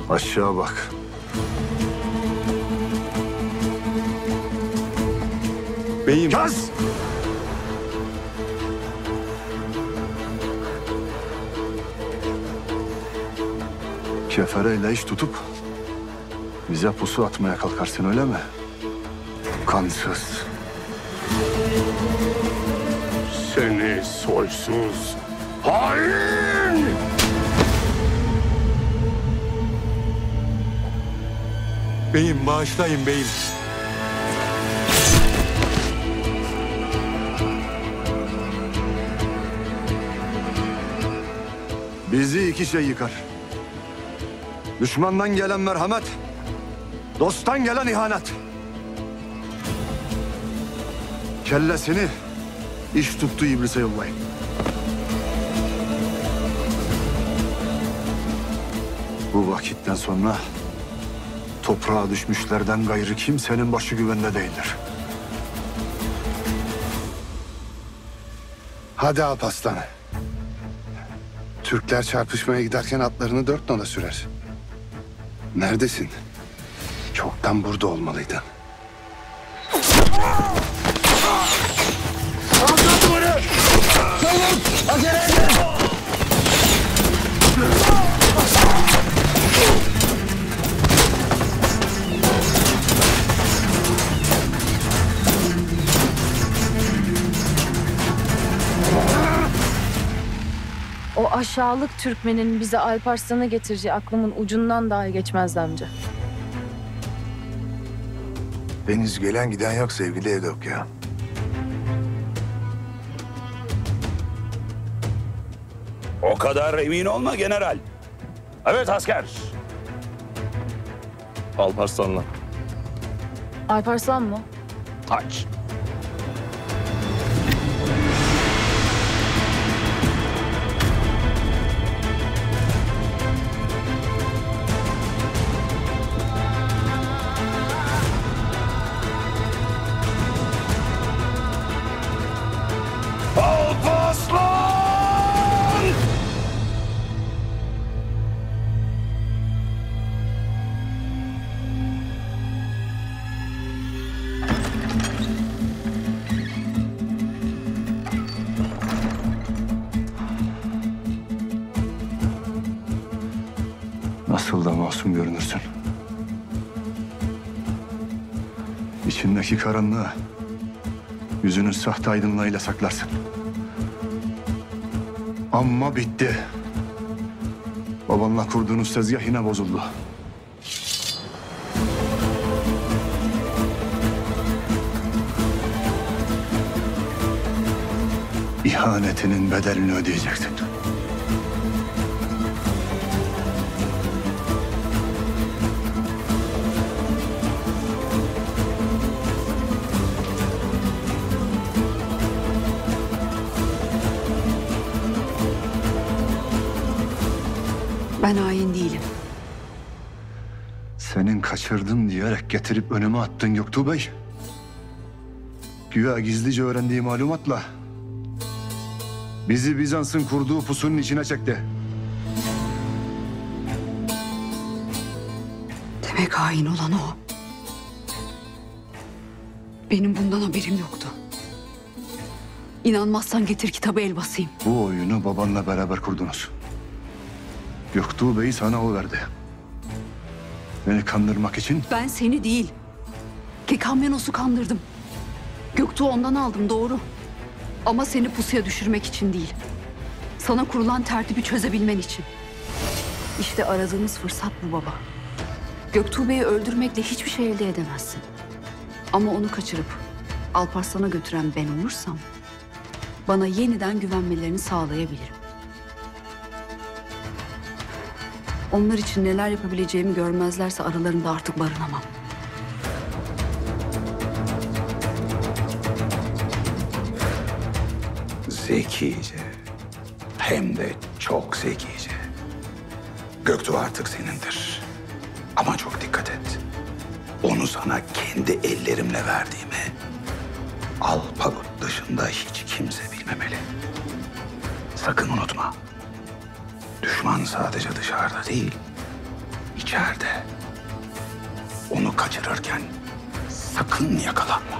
Aşağı bak. Beyim. Kes! Kefereyle iş tutup bize pusu atmaya kalkarsın, öyle mi? Kansız. Seni soysuz hain! Beyim bağışlayın beyim. Bizi iki şey yıkar. Düşmandan gelen merhamet, dosttan gelen ihanet. Kellesini iş tuttuğu iblise yollayın. Bu vakitten sonra toprağa düşmüşlerden gayrı kimsenin başı güvende değildir. Hadi Alparslan. Türkler çarpışmaya giderken atlarını 4 nala sürer. Neredesin? Çoktan burada olmalıydın. O aşağılık Türkmenin bize Alparslan'ı getireceği aklımın ucundan dahi geçmezdi amca. Deniz gelen giden yok sevgili Edok ya. O kadar emin olma general. Evet asker. Alparslan'la. Alparslan mı? Aç. Alparslan! Nasıl da masum görünürsün. İçindeki karanlığı yüzünün sahte aydınlığıyla saklarsın. Ama bitti. Babanla kurduğunuz tezgah yine bozuldu. İhanetinin bedelini ödeyeceksin. Ben hain değilim. Senin kaçırdım diyerek getirip önüme attın Göktuğ Bey. Güya gizlice öğrendiği malumatla bizi Bizans'ın kurduğu pusunun içine çekti. Demek hain olan o. Benim bundan haberim yoktu. İnanmazsan getir kitabı el basayım. Bu oyunu babanla beraber kurdunuz. Göktuğ Bey'i sana o verdi. Beni kandırmak için Ben seni değil, Kekamyanos'u kandırdım. Göktuğ'u ondan aldım, doğru. Ama seni pusuya düşürmek için değil. Sana kurulan tertibi çözebilmen için. İşte aradığımız fırsat bu baba. Göktuğ Bey'i öldürmekle hiçbir şey elde edemezsin. Ama onu kaçırıp Alparslan'a götüren ben olursam bana yeniden güvenmelerini sağlayabilirim. Onlar için neler yapabileceğimi görmezlerse aralarında artık barınamam. Zekice. Hem de çok zekice. Göktuğ artık senindir. Ama çok dikkat et. Onu sana kendi ellerimle verdiğimi Alpagut dışında hiç kimse bilmemeli. Sakın unutma. Düşman sadece dışarıda değil, İçeride. Onu kaçırırken sakın yakalanma.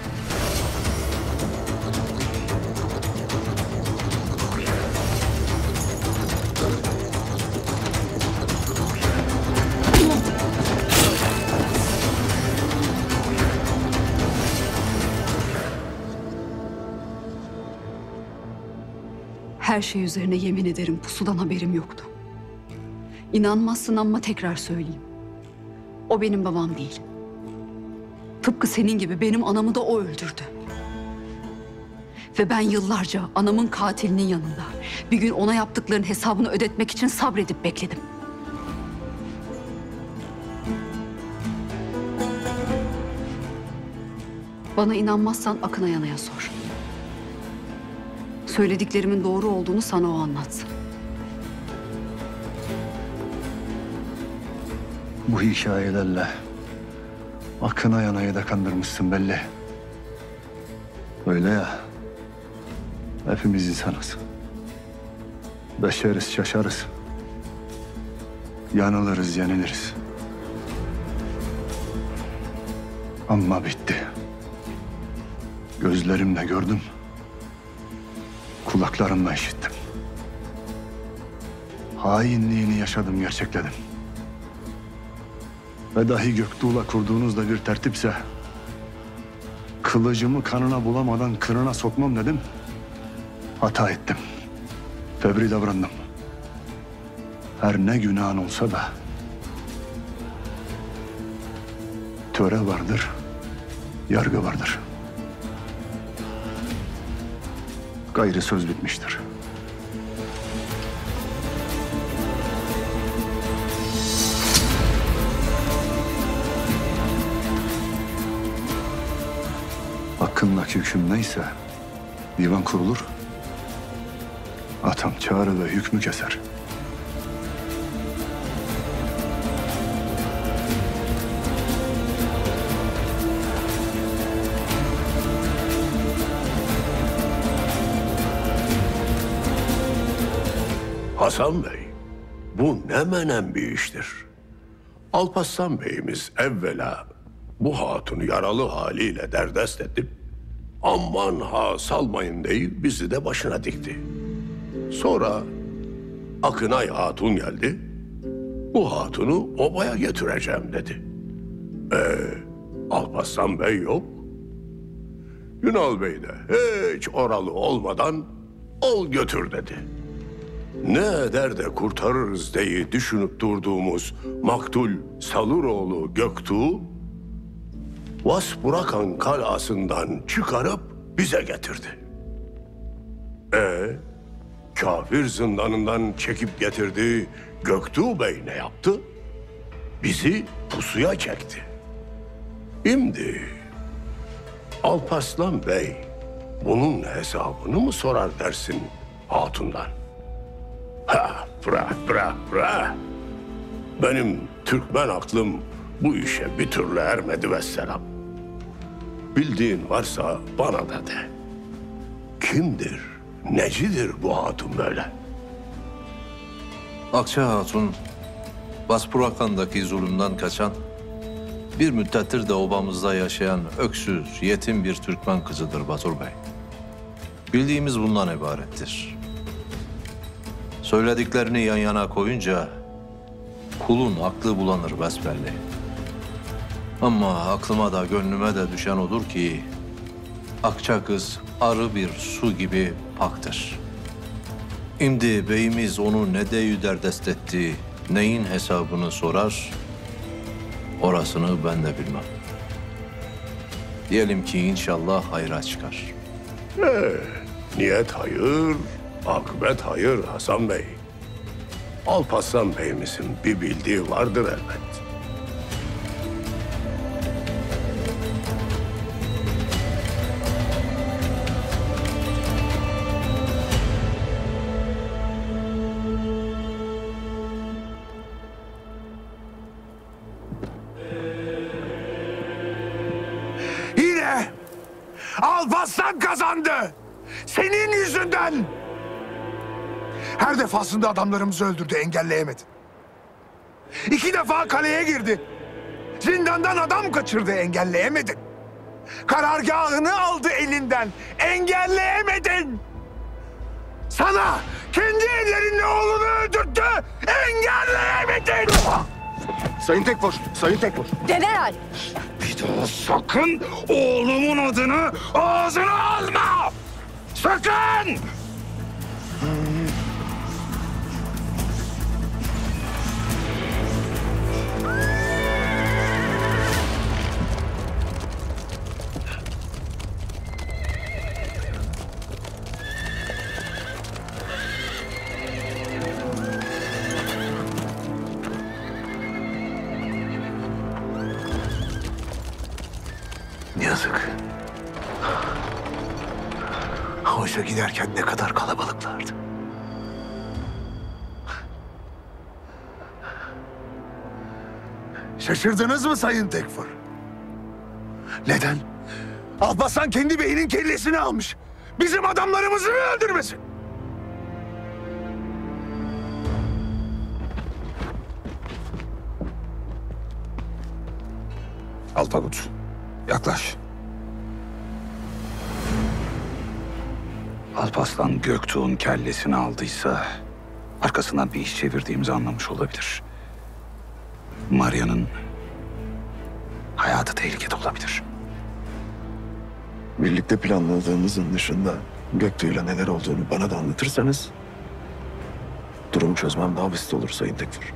Her şey üzerine yemin ederim pusudan haberim yoktu. İnanmazsın ama tekrar söyleyeyim. O benim babam değil. Tıpkı senin gibi benim anamı da o öldürdü. Ve ben yıllarca anamın katilinin yanında bir gün ona yaptıklarının hesabını ödetmek için sabredip bekledim. Bana inanmazsan Akın Ayana'ya sor. Söylediklerimin doğru olduğunu sana o anlatsın. Bu hikayelerle Akın Ayana'yı da kandırmışsın belli. Öyle ya. Hepimiz insanız. Beşeriz, şaşarız. Yanılırız, yeniliriz. Ama bitti. Gözlerimle gördüm. Kulaklarımla işittim. Hainliğini yaşadım, gerçekledim. Ve dahi Göktuğ'la kurduğunuzda bir tertipse... kılıcımı kanına bulamadan kınına sokmam dedim. Hata ettim. Fevri davrandım. Her ne günahın olsa da... töre vardır, yargı vardır. Gayrı söz bitmiştir. Hakkındaki hüküm neyse divan kurulur. Atam çağrı ve hükmü keser. Hasan Bey, bu ne menen bir iştir. Alparslan Bey'imiz evvela bu hatunu yaralı haliyle derdest edip aman ha salmayın deyip bizi de başına dikti. Sonra Akınay Hatun geldi. Bu hatunu obaya getireceğim dedi. Alparslan Bey yok. Yunal Bey de hiç oralı olmadan ol götür dedi. Ne eder de kurtarırız diye düşünüp durduğumuz maktul Saluroğlu Göktuğ, Vaspurakan kalasından çıkarıp bize getirdi. Kafir zindanından çekip getirdiği Göktuğ Bey ne yaptı? Bizi pusuya çekti. Şimdi Alparslan Bey bunun hesabını mı sorar dersin hatundan? Ha, bırak. Benim Türkmen aklım bu işe bir türlü ermedi vesselam. Bildiğin varsa bana da de. Kimdir, necidir bu hatun böyle? Akça Hatun, Vaspurakan'daki zulümden kaçan, bir müddettir de obamızda yaşayan öksüz, yetim bir Türkmen kızıdır Batur Bey. Bildiğimiz bundan ibarettir. Söylediklerini yan yana koyunca kulun aklı bulanır besbelli. Ama aklıma da gönlüme de düşen odur ki Akça kız arı bir su gibi paktır. Şimdi beyimiz onu ne deyü derdest etti, neyin hesabını sorar, orasını ben de bilmem. Diyelim ki inşallah hayra çıkar. Niyet hayır, akıbet hayır Hasan Bey. Alparslan Bey'imizin bir bildiği vardır elbet. Yine Alparslan kazandı. Senin yüzünden. Her defasında adamlarımızı öldürdü, engelleyemedin. 2 defa kaleye girdi. Zindandan adam kaçırdı, engelleyemedin. Karargahını aldı elinden, engelleyemedin. Sana kendi ellerinle oğlunu öldürttü, engelleyemedin. Sayın Tekfur, Sayın Tekfur. General! Bir daha sakın oğlumun adını ağzına alma! Sakın! Yazık. Oysa giderken ne kadar kalabalıklardı. Şaşırdınız mı Sayın Tekfur? Neden? Alparslan kendi beyinin kellesini almış. Bizim adamlarımızı mı öldürmesin? Alpagut, yaklaş. Alparslan Göktuğ'un kellesini aldıysa arkasından bir iş çevirdiğimizi anlamış olabilir. Maria'nın hayatı tehlikede olabilir. Birlikte planladığımızın dışında Göktuğ'yla neler olduğunu bana da anlatırsanız durumu çözmem daha basit olur Sayın Tekfur.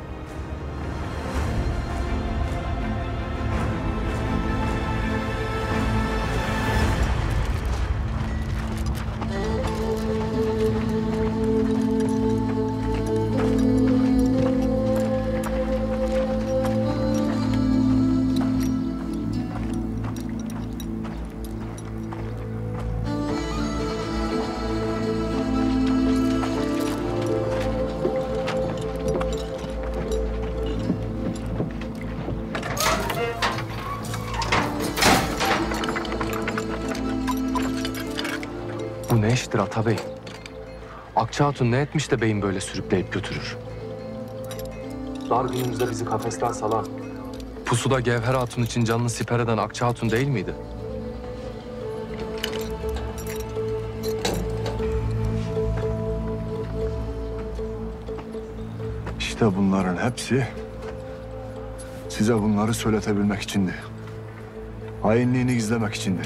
Bu ne iştir Atabey? Akça Hatun ne etmiş de beyim böyle sürükleyip götürür? Dar günümüzde bizi kafesten salan, pusuda Gevher Hatun için canını siper eden Akça Hatun değil miydi? İşte bunların hepsi size bunları söyletebilmek içindi. Hainliğini gizlemek içindi.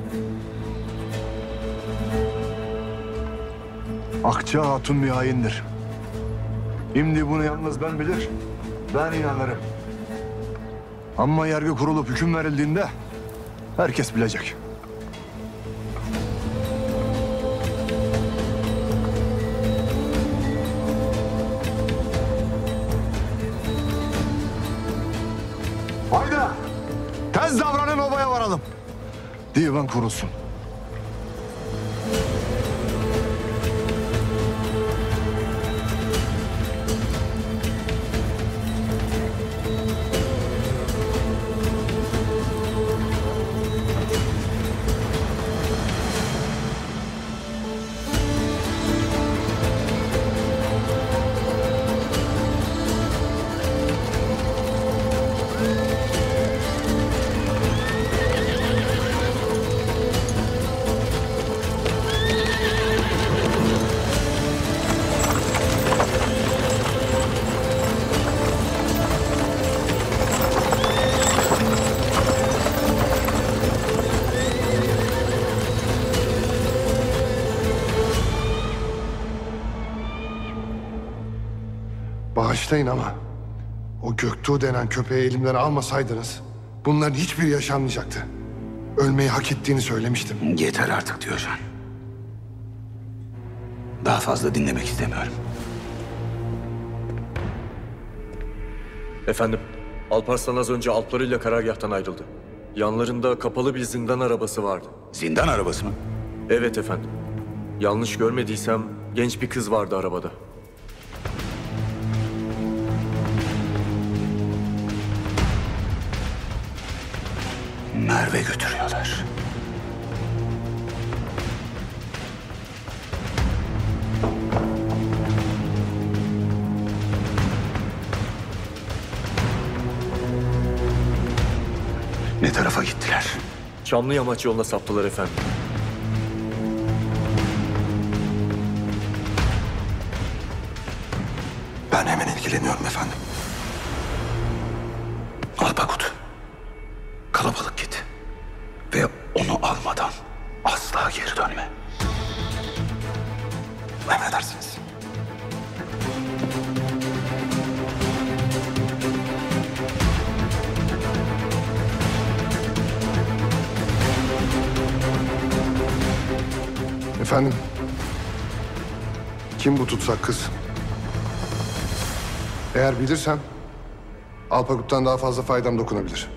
Akça Hatun bir haindir. Şimdi bunu yalnız ben bilir, ben inanırım. Ama yargı kurulup hüküm verildiğinde herkes bilecek. Haydi! Tez davranın, obaya varalım. Divan kurulsun. Bağışlayın ama o Göktuğ denen köpeği elimden almasaydınız bunların hiçbiri yaşanmayacaktı. Ölmeyi hak ettiğini söylemiştim. Yeter artık Diyojen. Daha fazla dinlemek istemiyorum. Efendim, Alparslan az önce alplarıyla karargâhtan ayrıldı. Yanlarında kapalı bir zindan arabası vardı. Zindan arabası mı? Evet efendim. Yanlış görmediysem genç bir kız vardı arabada. Merve götürüyorlar. Ne tarafa gittiler? Çamlıyamaç yoluna saptılar efendim. Ben hemen ilgileniyorum efendim. Alpakut. Kalabalık git. Ve onu almadan asla geri dönme. Emredersiniz. Efendim? Kim bu tutsak kız? Eğer bilirsen Alpakut'tan daha fazla faydam dokunabilir.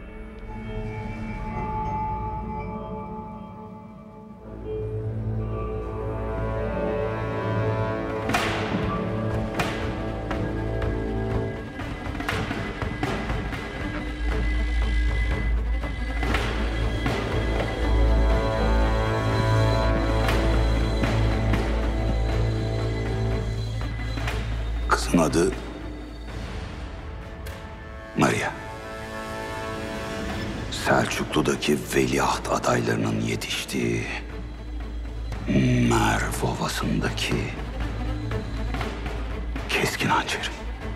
Kızın adı Maria. Selçuklu'daki veliaht adaylarının yetiştiği Merv Ovası'ndaki keskin hançerim.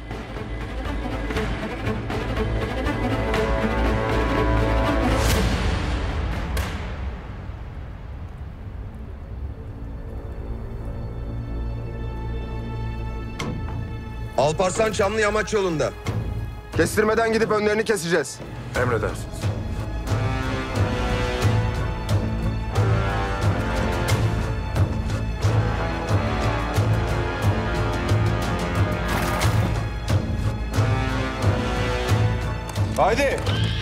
Alparslan Çamlıyamaç yolunda. Kestirmeden gidip önlerini keseceğiz. Emredersiniz. Haydi.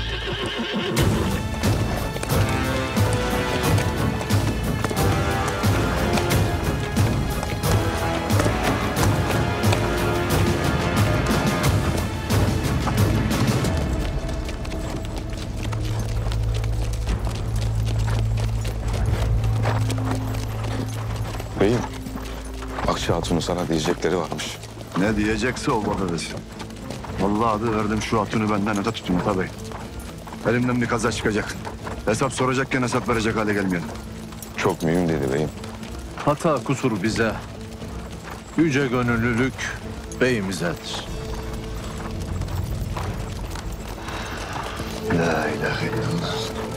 Beyim, Akça Hatun'un sana diyecekleri varmış. Ne diyecekse o bana desin. Vallahi adı verdim şu hatunu benden öte tutun Ata Bey. Elimden bir kaza çıkacak. Hesap soracakken hesap verecek hale gelmeyelim. Çok mühim dedi beyim. Hata kusur bize, yüce gönüllülük beyimizedir. La ilahe illallah.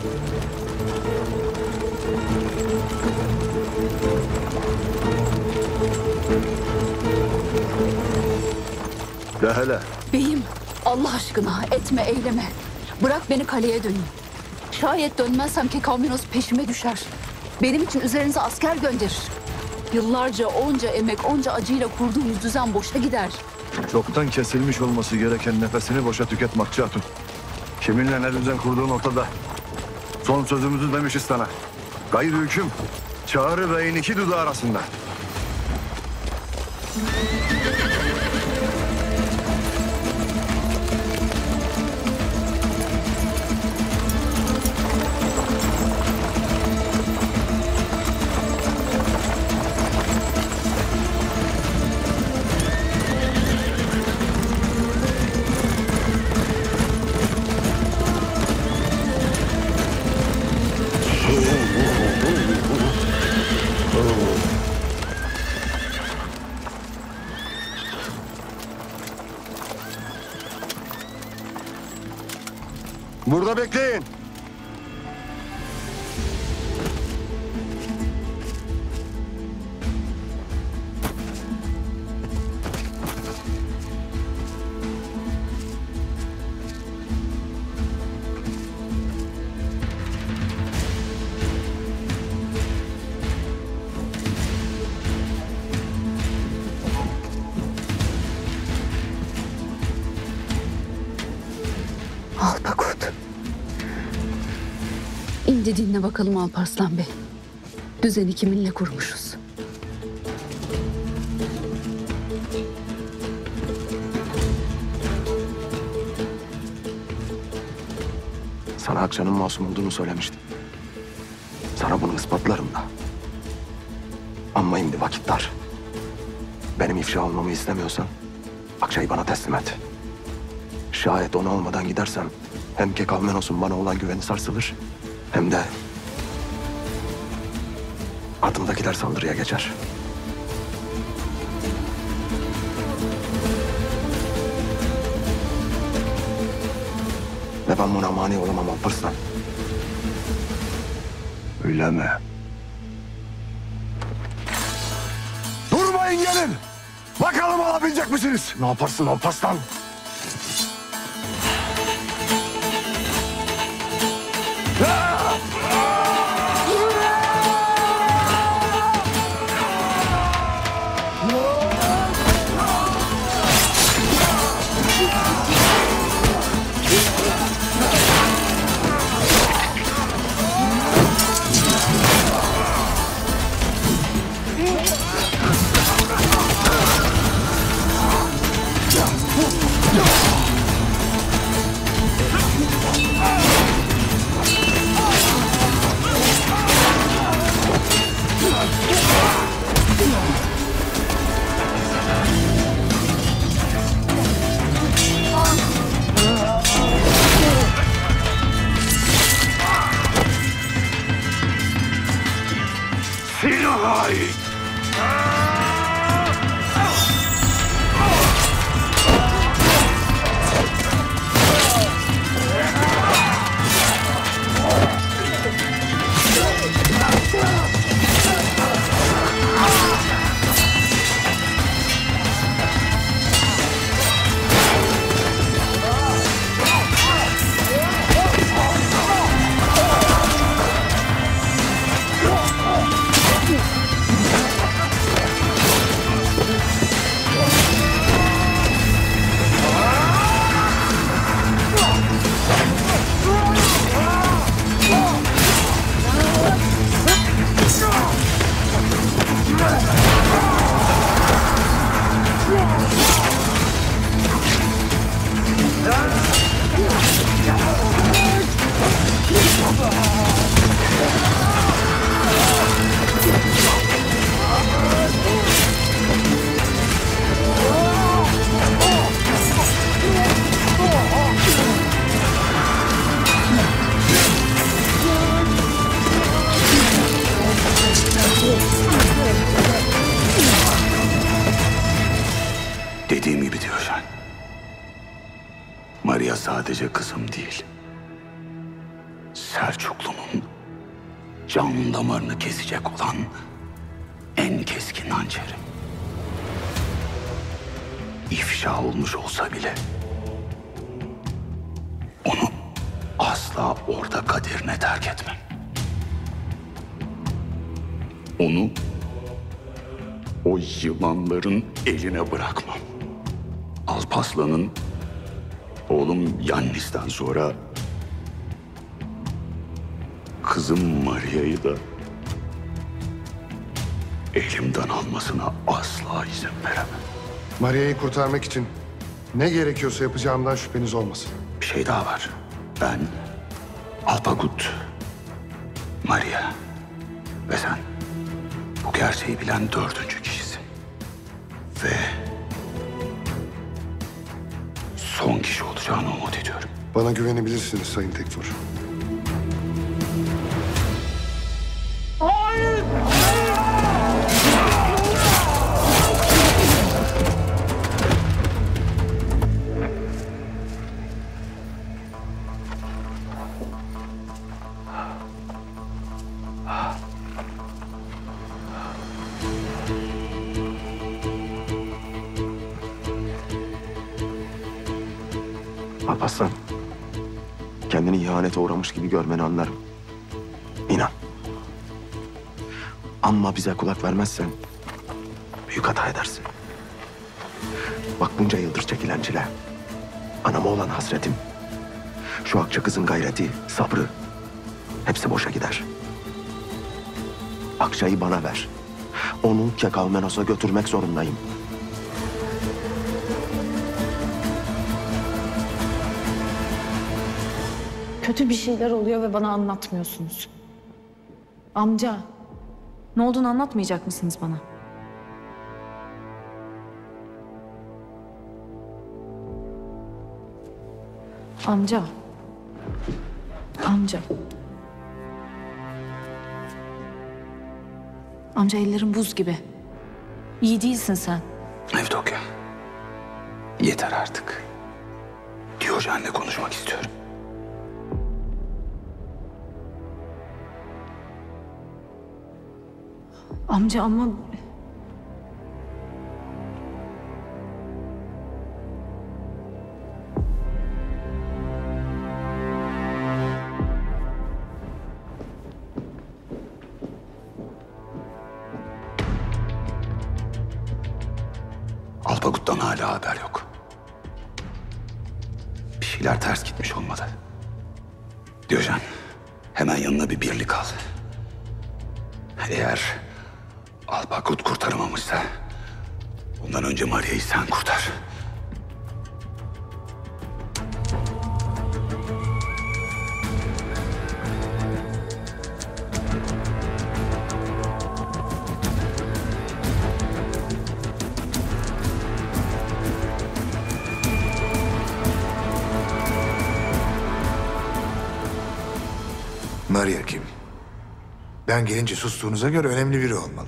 De hele. Beyim, Allah aşkına etme eyleme. Bırak beni kaleye döneyim. Şayet dönmezsem Kekamenos peşime düşer. Benim için üzerinize asker gönderir. Yıllarca onca emek, onca acıyla kurduğumuz düzen boşa gider. Çoktan kesilmiş olması gereken nefesini boşa tüketme Akça Hatun. Kiminle ne düzen kurduğun ortada. Son sözümüzü demişiz sana. Gayrı hüküm, Çağrı Bey'in iki dudağı arasında. Burada bekleyin. Alpakut. İndi dinle bakalım Alparslan Bey. Düzeni kiminle kurmuşuz? Sana Akça'nın masum olduğunu söylemiştim. Sana bunu ispatlarım da. Ama şimdi vakit dar. Benim ifşa olmamı istemiyorsan Akça'yı bana teslim et. Şayet onu almadan gidersem hem Kekalmenos'un bana olan güveni sarsılır hem de ardımdakiler saldırıya geçer. Ve ben buna mani olamam Alparslan. Öyle mi? Durmayın gelin. Bakalım alabilecek misiniz? Ne yaparsın Alparslan? Dediğim gibi Diyojen. Maria sadece kızım değil. Selçuklu'nun can damarını kesecek olan en keskin hançerim. İfşa olmuş olsa bile onu asla orada kaderine terk etmem. Onu o yılanların eline bırakmam. Alparslan'ın oğlum Yannis'ten sonra kızım Maria'yı da elimden almasına asla izin veremem. Maria'yı kurtarmak için ne gerekiyorsa yapacağımdan şüpheniz olmasın. Bir şey daha var. Ben, Alpagut, Maria ve sen bu gerçeği bilen 4. kişisin. Ve son kişi olacağını umut ediyorum. Bana güvenebilirsiniz Sayın Tekfur. Alparslan, kendini ihanete uğramış gibi görmeni anlarım. İnan. Ama bize kulak vermezsen büyük hata edersin. Bak bunca yıldır çekilen çile, anama olan hasretim, şu akça kızın gayreti, sabrı hepsi boşa gider. Akçayı bana ver. Onu Kekalmenos'a götürmek zorundayım. Kötü bir şeyler oluyor ve bana anlatmıyorsunuz. Amca, ne olduğunu anlatmayacak mısınız bana? Amca. Amca. Amca ellerin buz gibi. İyi değilsin sen. Evdokya. Yeter artık. Diyojen'le konuşmak istiyorum. Amca ama... Alpagut'tan hala haber yok. Bir şeyler ters gitmiş olmalı. Diyojen, hemen yanına bir birlik al. Eğer Alpagut kurtaramamışsa ondan önce Maria'yı sen kurtar. Maria kim? Ben gelince sustuğunuza göre önemli biri olmalı.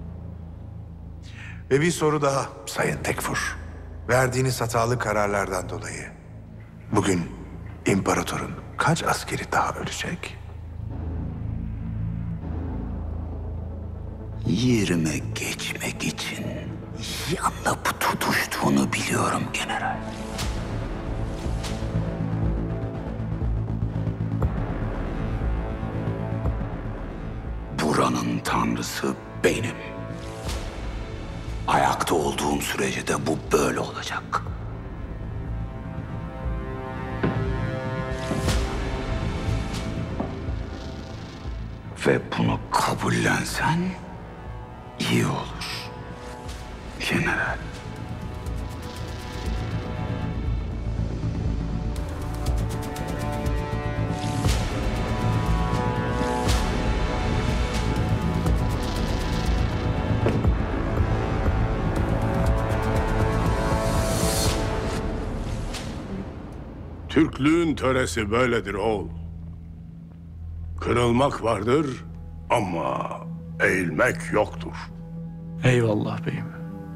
Ve bir soru daha Sayın Tekfur. Verdiğiniz hatalı kararlardan dolayı bugün imparatorun kaç askeri daha ölecek? 20'e geçmek için yanıp tutuştuğunu biliyorum general. Buranın tanrısı benim. Ayakta olduğum sürece de bu böyle olacak. Ve bunu kabullensen iyi olur. General. Türklüğün töresi böyledir oğul. Kırılmak vardır ama eğilmek yoktur. Eyvallah beyim.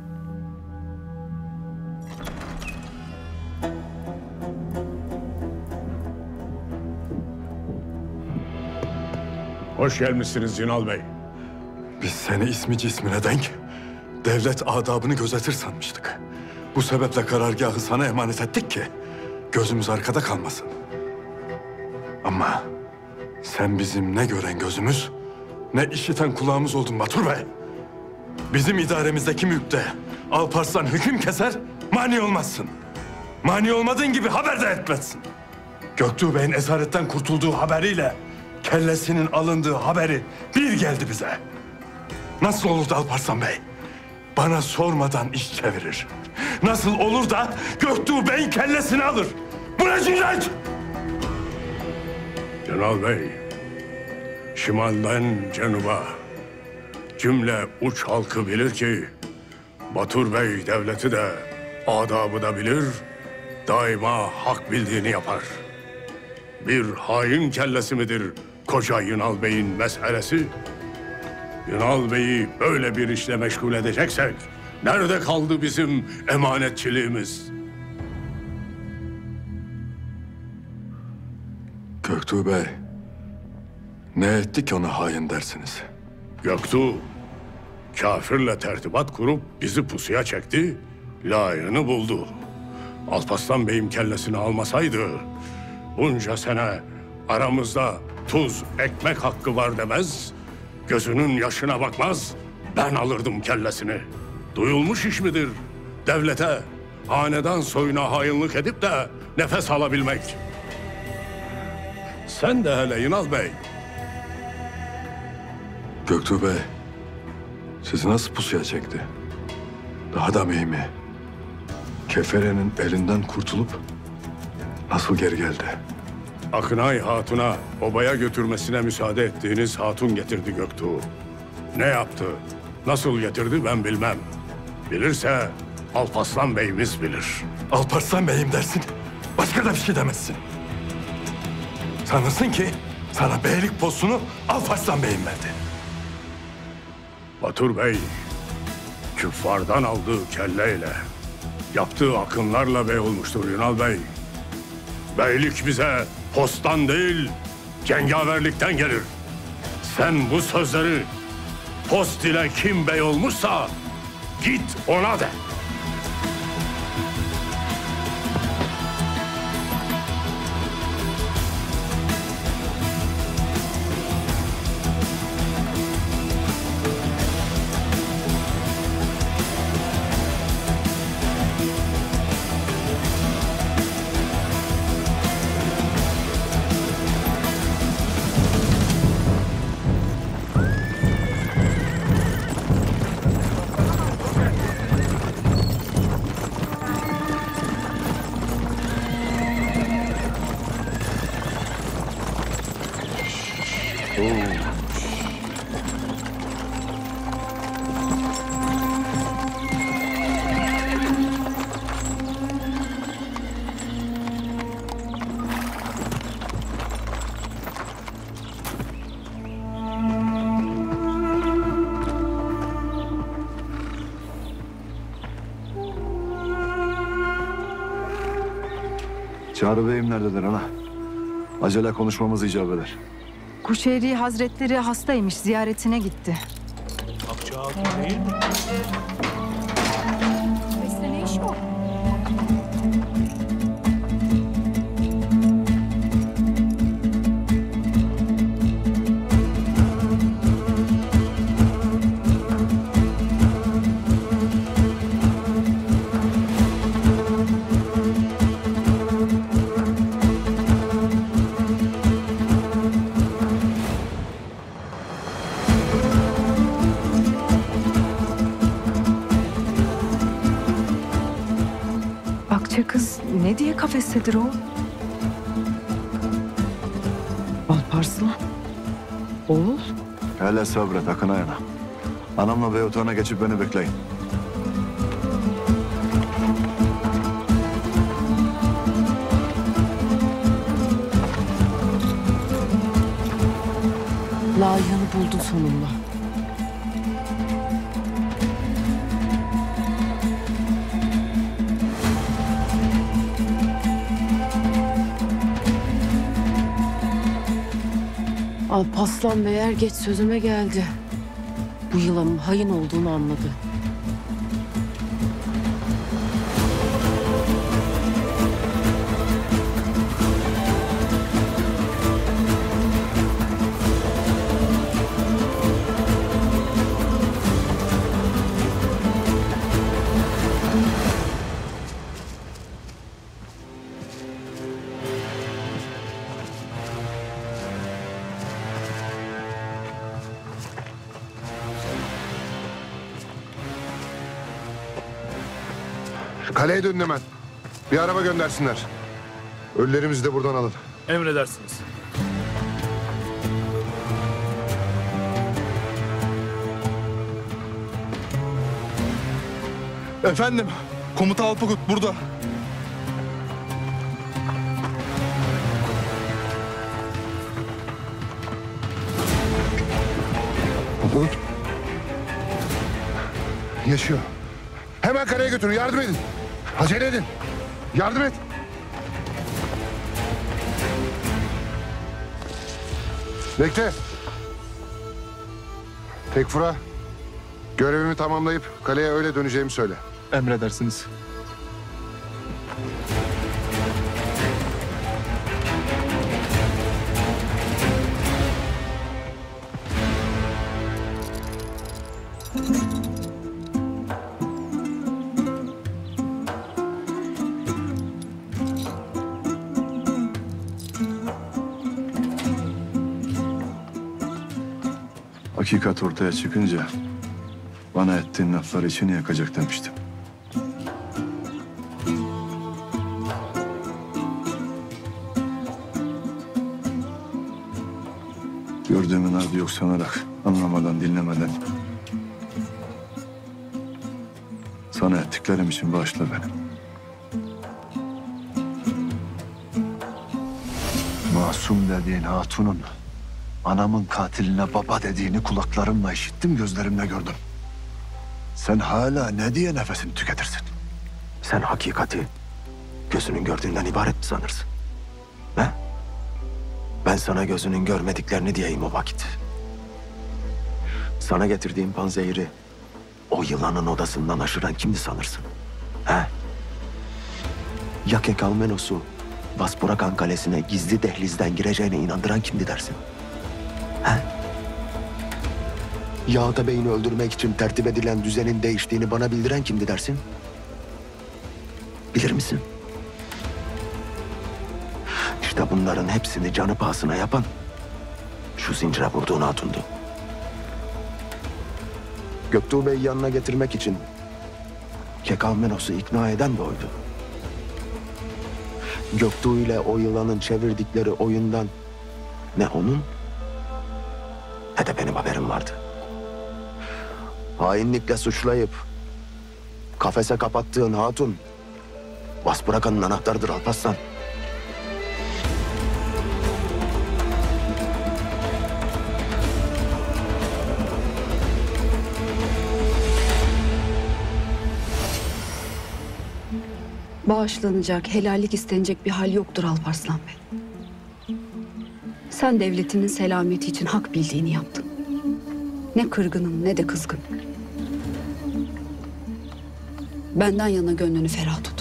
Hoş gelmişsiniz Ünal Bey. Biz seni ismi cismine denk, devlet adabını gözetir sanmıştık. Bu sebeple karargahı sana emanet ettik ki gözümüz arkada kalmasın. Ama sen bizim ne gören gözümüz, ne işiten kulağımız oldun Batur Bey. Bizim idaremizdeki mülkte Alparslan hüküm keser, mani olmazsın. Mani olmadığın gibi haber de etmezsin. Göktuğ Bey'in esaretten kurtulduğu haberiyle kellesinin alındığı haberi bir geldi bize. Nasıl olur da Alparslan Bey bana sormadan iş çevirir? Nasıl olur da Göktuğ Bey'in kellesini alır? Bu ne cüret? Ünal Bey, şimalden cenuba cümle uç halkı bilir ki Batur Bey devleti de adabı da bilir, daima hak bildiğini yapar. Bir hain kellesi midir koca Ünal Bey'in meselesi? Ünal Bey'i böyle bir işle meşgul edeceksek nerede kaldı bizim emanetçiliğimiz? Göktuğ Bey, ne etti ki ona hain dersiniz? Göktuğ, kafirle tertibat kurup bizi pusuya çekti, layığını buldu. Alparslan Bey'im kellesini almasaydı, bunca sene aramızda tuz, ekmek hakkı var demez, gözünün yaşına bakmaz, ben alırdım kellesini. Duyulmuş iş midir devlete, hanedan soyuna hainlik edip de nefes alabilmek? Sen de hele Ünal Bey. Göktuğ Bey, sizi nasıl pusuya çekti? Daha da mühimi, Kefere'nin elinden kurtulup nasıl geri geldi? Akınay Hatun'a obaya götürmesine müsaade ettiğiniz hatun getirdi Göktuğ. Ne yaptı, nasıl getirdi ben bilmem. Bilirse Alparslan Bey'imiz bilir. Alparslan Bey'im dersin, başka da bir şey demezsin. Sanırsın ki sana beylik postunu Alparslan Bey'im verdi. Batur Bey, küffardan aldığı kelleyle, yaptığı akınlarla bey olmuştur Ünal Bey. Beylik bize posttan değil, cengaverlikten gelir. Sen bu sözleri post ile kim bey olmuşsa git ona de. Çağrı Bey'im nerededir ana? Acele konuşmamız icap eder. Kuşehri Hazretleri hastaymış, ziyaretine gitti. Ne iş o? Akça kız ne diye kafestedir o? Alparslan. Oğul. Hele sabret Akın Ayana. Anamla bey otağına geçip beni bekleyin. Layığını buldun sonunda. Alparslan Bey er geç sözüme geldi. Bu yılanın hain olduğunu anladı. Kaleye dönün hemen. Bir araba göndersinler. Ölülerimizi de buradan alın. Emredersiniz. Efendim, komuta Alpakut burada. Bulut. Yaşıyor. Hemen karaya götürün, yardım edin. Acele edin. Yardım et. Bekle. Tekfur'a görevimi tamamlayıp kaleye öyle döneceğimi söyle. Emredersiniz. Hakikat ortaya çıkınca bana ettiğin laflar içini yakacak demiştim. Gördüğümün ardı yok sanarak, anlamadan, dinlemeden sana ettiklerim için bağışla beni. Masum dediğin hatunun anamın katiline baba dediğini kulaklarımla işittim, gözlerimle gördüm. Sen hala ne diye nefesini tüketirsin? Sen hakikati gözünün gördüğünden ibaret mi sanırsın? He? Ben sana gözünün görmediklerini diyeyim o vakit. Sana getirdiğim panzehiri o yılanın odasından aşıran kimdi sanırsın? He? Ya Kekalmenos'u Vaspurakan Kalesi'ne gizli dehlizden gireceğine inandıran kimdi dersin? He? Ya Atabey'ini öldürmek için tertip edilen düzenin değiştiğini bana bildiren kimdi dersin? Bilir misin? İşte bunların hepsini canı pahasına yapan şu zincire vurduğun hatundu. Göktuğ Bey'i yanına getirmek için Kekalmenos'u ikna eden de oydu. Göktuğ ile o yılanın çevirdikleri oyundan ne onun ne de benim haberim vardı. Hainlikle suçlayıp kafese kapattığın hatun Vaspurakan'ın anahtarıdır Alparslan. Bağışlanacak, helallik istenecek bir hal yoktur Alparslan Bey. Sen devletinin selameti için hak bildiğini yaptın. Ne kırgınım ne de kızgın. Benden yana gönlünü ferah tut.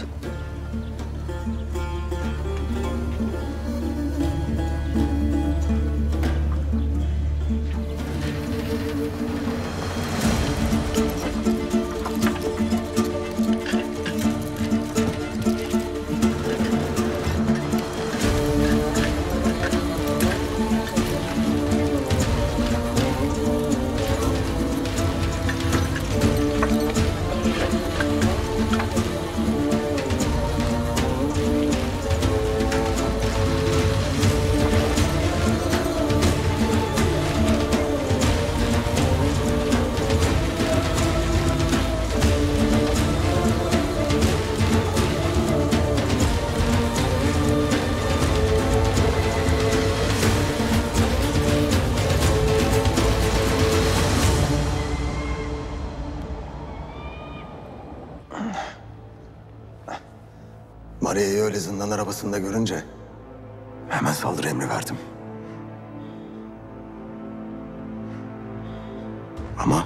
Maria'yı öyle zindan arabasında görünce hemen saldırı emri verdim. Ama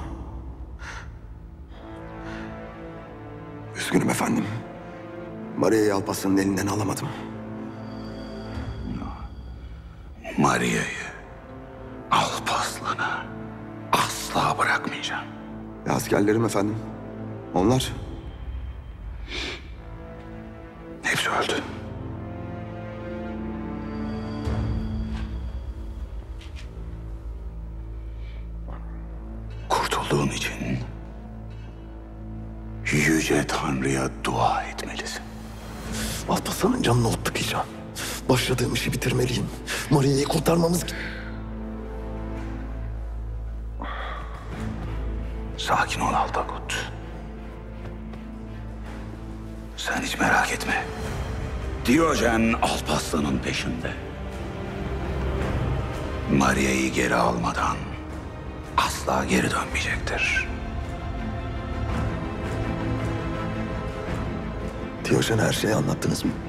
üzgünüm efendim. Maria'yı Alparslan'ın elinden alamadım. Maria'yı, Alparslan'ı asla bırakmayacağım. Ya askerlerim efendim. Onlar hepsi öldü. Kurtulduğun için Yüce Tanrı'ya dua etmelisin. Alparslan'ın canını ot tıkayacağım. Başladığım işi bitirmeliyim. Maria'yı kurtarmamız... Sakin ol Alpakut. Sen hiç merak etme. Diyojen Alparslan'ın peşinde. Maria'yı geri almadan asla geri dönmeyecektir. Diyojen'e her şeyi anlattınız mı?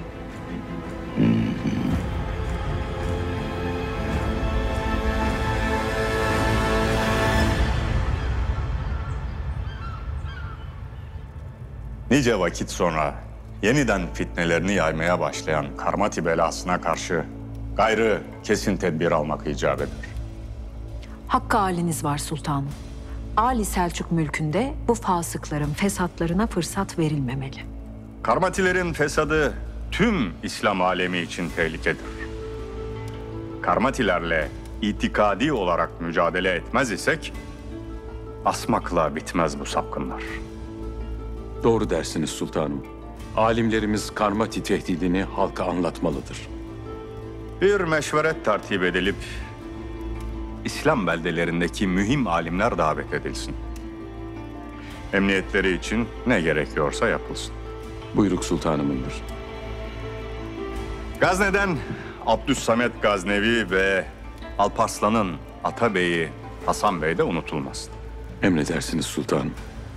Nice vakit sonra yeniden fitnelerini yaymaya başlayan Karmati belasına karşı gayrı kesin tedbir almak icap eder. Hakkı haliniz var sultanım. Ali Selçuk mülkünde bu fasıkların fesatlarına fırsat verilmemeli. Karmatilerin fesadı tüm İslam alemi için tehlikedir. Karmatilerle itikadi olarak mücadele etmez isek asmakla bitmez bu sapkınlar. Doğru dersiniz sultanım. Alimlerimiz Karmati tehdidini halka anlatmalıdır. Bir meşveret tertip edilip İslam beldelerindeki mühim alimler davet edilsin. Emniyetleri için ne gerekiyorsa yapılsın. Buyruk sultanımındır. Gazne'den Abdüssamet Gaznevi ve Alparslan'ın Atabeyi Hasan Bey de unutulmaz. Emredersiniz sultanım.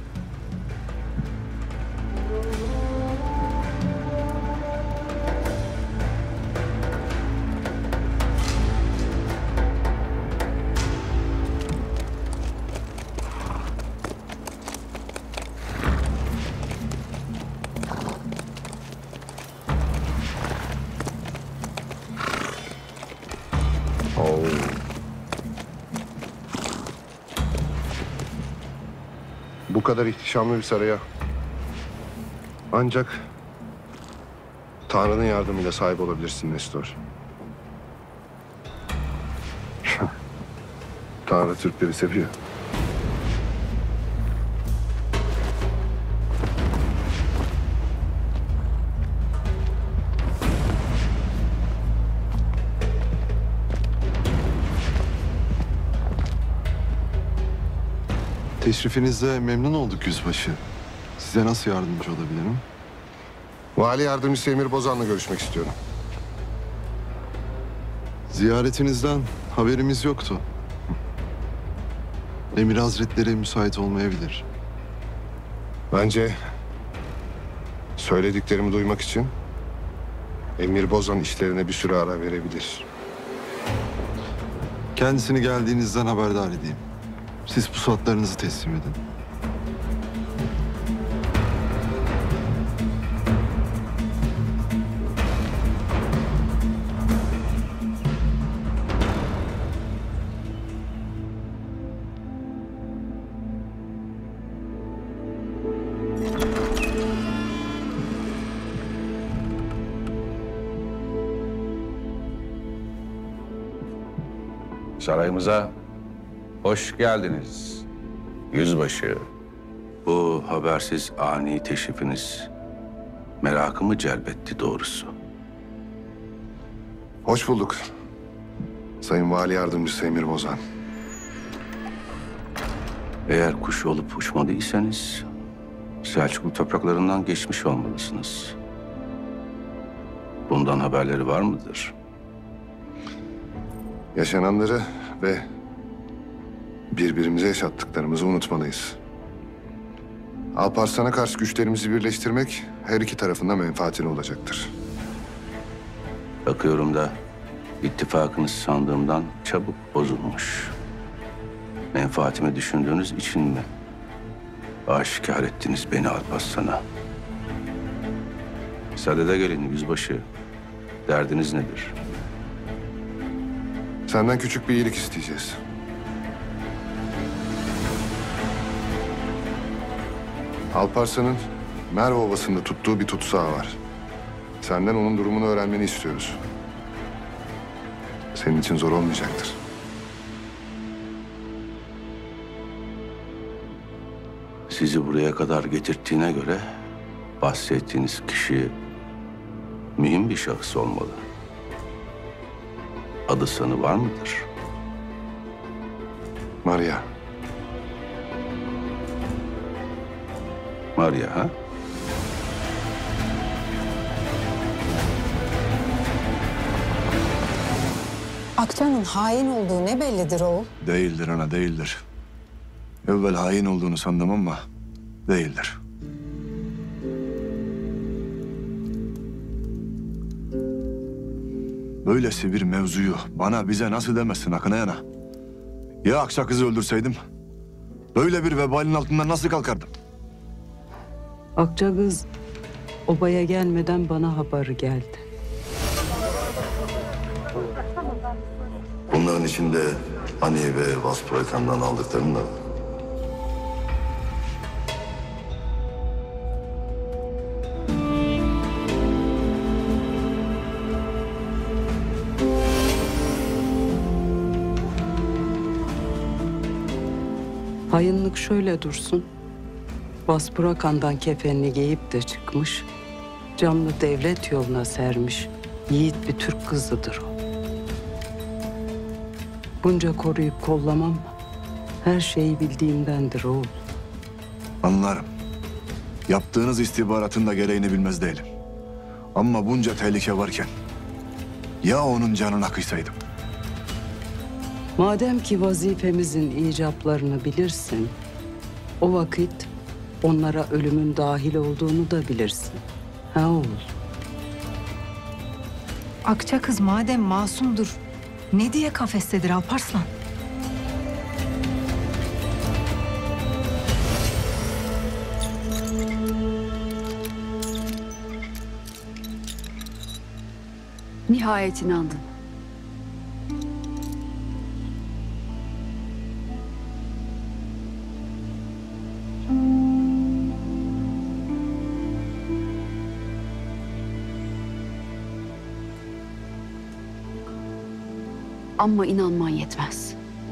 Bu kadar ihtişamlı bir saraya ancak Tanrı'nın yardımıyla sahip olabilirsin Nestor. Tanrı Türkleri seviyor. Teşrifinizle memnun olduk yüzbaşı. Size nasıl yardımcı olabilirim? Vali Yardımcısı Emir Bozan'la görüşmek istiyorum. Ziyaretinizden haberimiz yoktu. Emir Hazretleri müsait olmayabilir. Bence söylediklerimi duymak için Emir Bozan işlerine bir süre ara verebilir. Kendisini geldiğinizden haberdar edeyim. Siz pusatlarınızı teslim edin. Sarayımıza hoş geldiniz yüzbaşı. Bu habersiz ani teşrifiniz merakımı celbetti doğrusu. Hoş bulduk. Sayın Vali Yardımcısı Emir Bozan. Eğer kuş olup uçmadıysanız Selçuklu topraklarından geçmiş olmalısınız. Bundan haberleri var mıdır? Yaşananları ve birbirimize yaşattıklarımızı unutmalıyız. Alparslan'a karşı güçlerimizi birleştirmek her iki tarafında menfaatine olacaktır. Bakıyorum da ittifakınız sandığımdan çabuk bozulmuş. Menfaatimi düşündüğünüz için mi aşikar ettiniz beni Alparslan'a? Sadede gelin yüzbaşı. Derdiniz nedir? Senden küçük bir iyilik isteyeceğiz. Alparslan'ın Merve Ovası'nda tuttuğu bir tutsağı var. Senden onun durumunu öğrenmeni istiyoruz. Senin için zor olmayacaktır. Sizi buraya kadar getirttiğine göre bahsettiğiniz kişi mühim bir şahıs olmalı. Adı sanı var mıdır? Maria. Maria ha? Akça'nın hain olduğu ne bellidir oğul? Değildir ana, değildir. Evvel hain olduğunu sandım ama değildir. Böylesi bir mevzuyu bana bize nasıl demezsin Akın Yana? Ya Akça kızı öldürseydim? Böyle bir vebalin altından nasıl kalkardım? Akça kız obaya gelmeden bana haberi geldi. Bunların içinde Ani ve Vaspurakan'dan aldıklarım da var. Hayınlık şöyle dursun. Vaspurakan'dan kefenini giyip de çıkmış. Camlı devlet yoluna sermiş. Yiğit bir Türk kızıdır o. Bunca koruyup kollamam her şeyi bildiğimdendir oğul. Anlarım. Yaptığınız istihbaratın da gereğini bilmez değilim. Ama bunca tehlike varken Ya onun canına kıysaydım? Madem ki vazifemizin icaplarını bilirsin, o vakit onlara ölümün dahil olduğunu da bilirsin. Ha oğul? Akça kız madem masumdur, ne diye kafestedir Alparslan? Nihayet inandın. Ama inanman yetmez.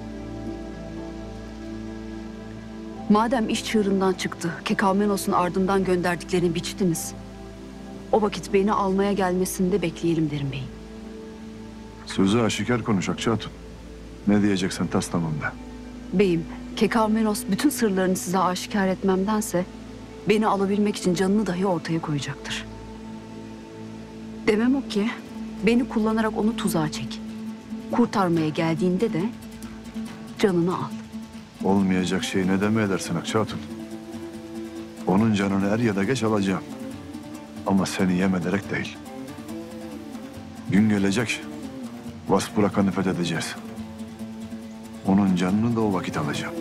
Madem iş çığırından çıktı, Kekamenos'un ardından gönderdiklerini biçtiniz. O vakit beni almaya gelmesini de bekleyelim derim beyim. Sözü aşikar konuş Akça Hatun. Ne diyeceksen tas tamam de. Beyim, Kekamenos bütün sırlarını size aşikar etmemdense beni alabilmek için canını dahi ortaya koyacaktır. Demem o ki beni kullanarak onu tuzağa çek. Kurtarmaya geldiğinde de canını al. Olmayacak şey ne deme edersin Akça Hatun. Onun canını er ya da geç alacağım. Ama seni yem ederek değil. Gün gelecek, Vaspurakan'ı fethedeceğiz. Onun canını da o vakit alacağım.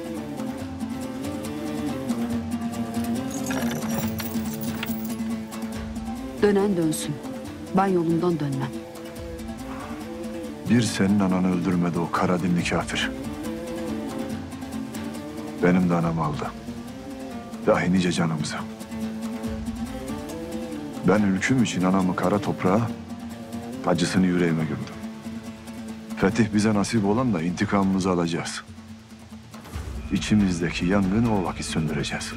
Dönen dönsün. Ben yolumdan dönmem. Bir senin ananı öldürmedi o kara dinli kafir. Benim de anamı aldı. Dahi nice canımızı. Ben ülküm için anamı kara toprağa, acısını yüreğime gömdüm. Fetih bize nasip olan da intikamımızı alacağız. İçimizdeki yangını o vakit söndüreceğiz.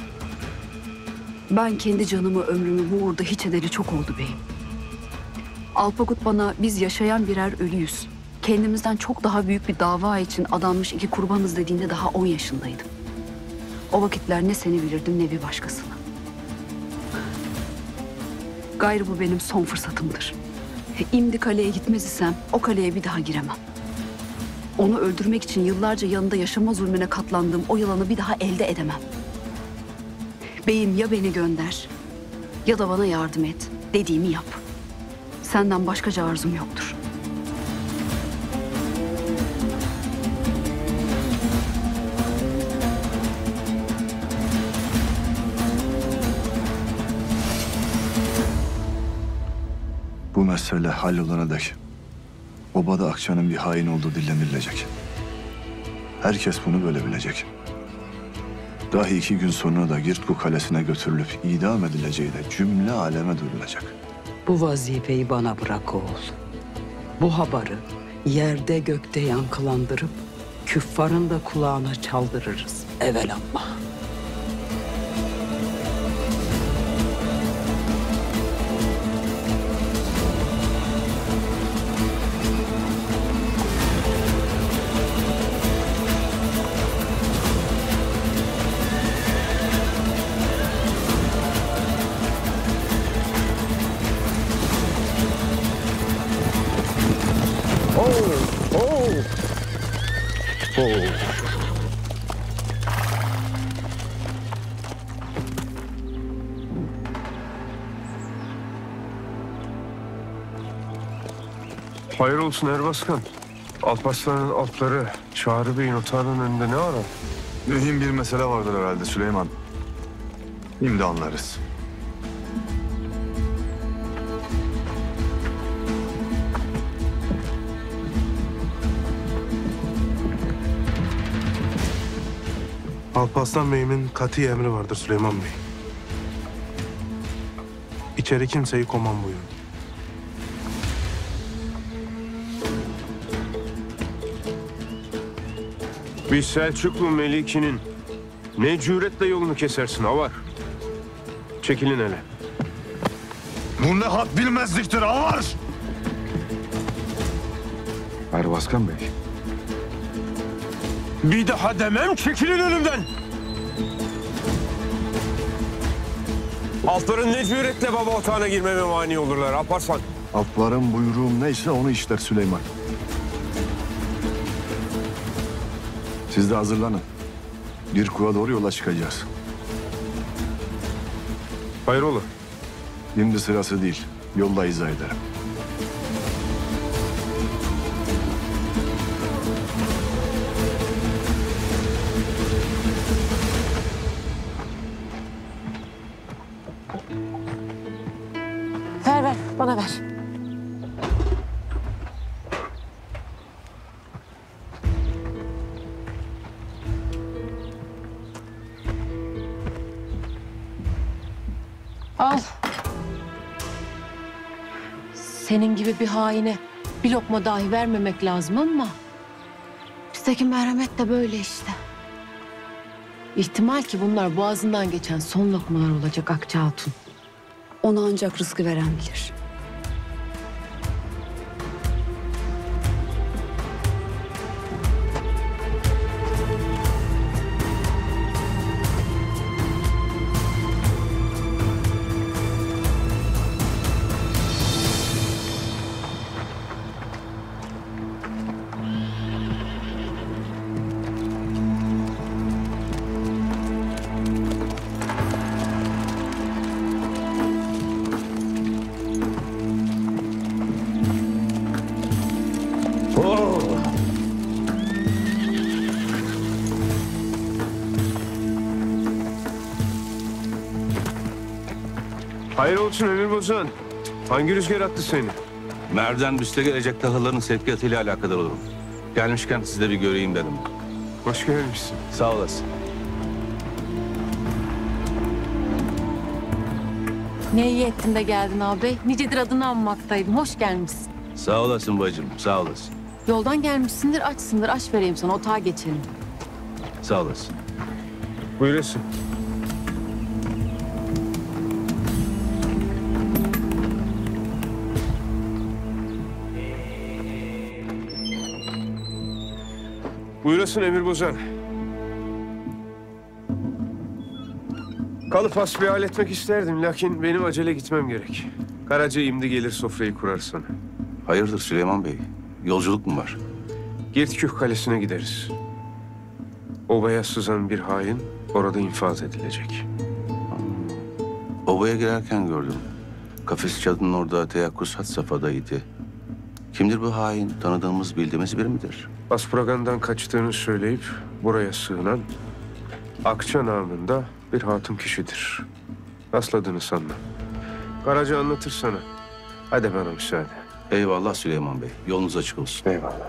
Ben kendi canımı, ömrümü bu uğurda hiç edeli çok oldu beyim. Alpakut bana biz yaşayan birer ölüyüz. Kendimizden çok daha büyük bir dava için adanmış 2 kurbanız dediğinde daha 10 yaşındaydım. O vakitler ne seni bilirdim ne bir başkasını. Gayrı bu benim son fırsatımdır. İmdi kaleye gitmez isem o kaleye bir daha giremem. Onu öldürmek için yıllarca yanında yaşama zulmüne katlandığım o yılanı bir daha elde edemem. Beyim ya beni gönder ya da bana yardım et. Dediğimi yap. Senden başkaca arzum yoktur. Bu mesele hallolana dek obada Akça'nın bir hain olduğu dillendirilecek. Herkes bunu böyle bilecek. Dahi 2 gün sonra da Girtku Kalesi'ne götürülüp idam edileceği de cümle aleme duyurulacak. Bu vazifeyi bana bırak oğul. Bu habarı yerde gökte yankılandırıp küffarın da kulağına çaldırırız evelallah. Hayır olsun Erbaskan. Alparslan'ın altları Çağrı Bey'in otağının önünde ne arar? Mühim bir mesele vardır herhalde Süleyman. Şimdi anlarız. Alparslan Bey'imin kat'i emri vardır Süleyman Bey. İçeri kimseyi koman buyurun. Bir Selçuklu Melikinin ne cüretle yolunu kesersin avar. Çekilin hele. Bu ne had bilmezliktir avar! Erbaskan Bey. Bir daha demem, çekilin önümden. Altların ne cüretle baba otağına girmeme mani olurlar Alparslan. Alpların buyruğum neyse onu işler Süleyman. Siz de hazırlanın. Girku'ya doğru yola çıkacağız. Hayrola? Şimdi sırası değil. Yolda izah ederim. Ver, bana ver. Al. Senin gibi bir haine bir lokma dahi vermemek lazım ama bizdeki merhamet de böyle işte. İhtimal ki bunlar boğazından geçen son lokmalar olacak Akça Hatun. Onu ancak rızkı veren bilir. Hayır olsun Emir Bozan. Hangi rüzgar attı seni? Merdan üste gelecek tahılların sevkiyatıyla alakadar olurum. Gelmişken sizi de bir göreyim dedim. Hoş gelmişsin. Sağ olasın. Ne iyi ettin de geldin ağabey. Nicedir adını anmaktaydım. Hoş gelmişsin. Sağ olasın bacım, sağ olasın. Yoldan gelmişsindir, açsındır. Aç vereyim sana, otağa geçelim. Sağ olasın. Buyurasın. Buyurasın Emir Bozan. Kalıp hasbihal etmek isterdim lakin benim acele gitmem gerek. Karaca imdi gelir sofrayı kurar sana. Hayırdır Süleyman Bey? Yolculuk mu var? Girtkük Kalesi'ne gideriz. Obaya sızan bir hain orada infaz edilecek. Obaya girerken gördüm. Kafes çadının orada teyakkuz had safhadaydı. Kimdir bu hain? Tanıdığımız, bildiğimiz biri midir? Baspragan'dan kaçtığını söyleyip buraya sığınan Akça namında bir hatun kişidir. Rastladığını sanma. Karaca anlatır sana. Hadi bana müsaade. Eyvallah Süleyman Bey. Yolunuz açık olsun. Eyvallah.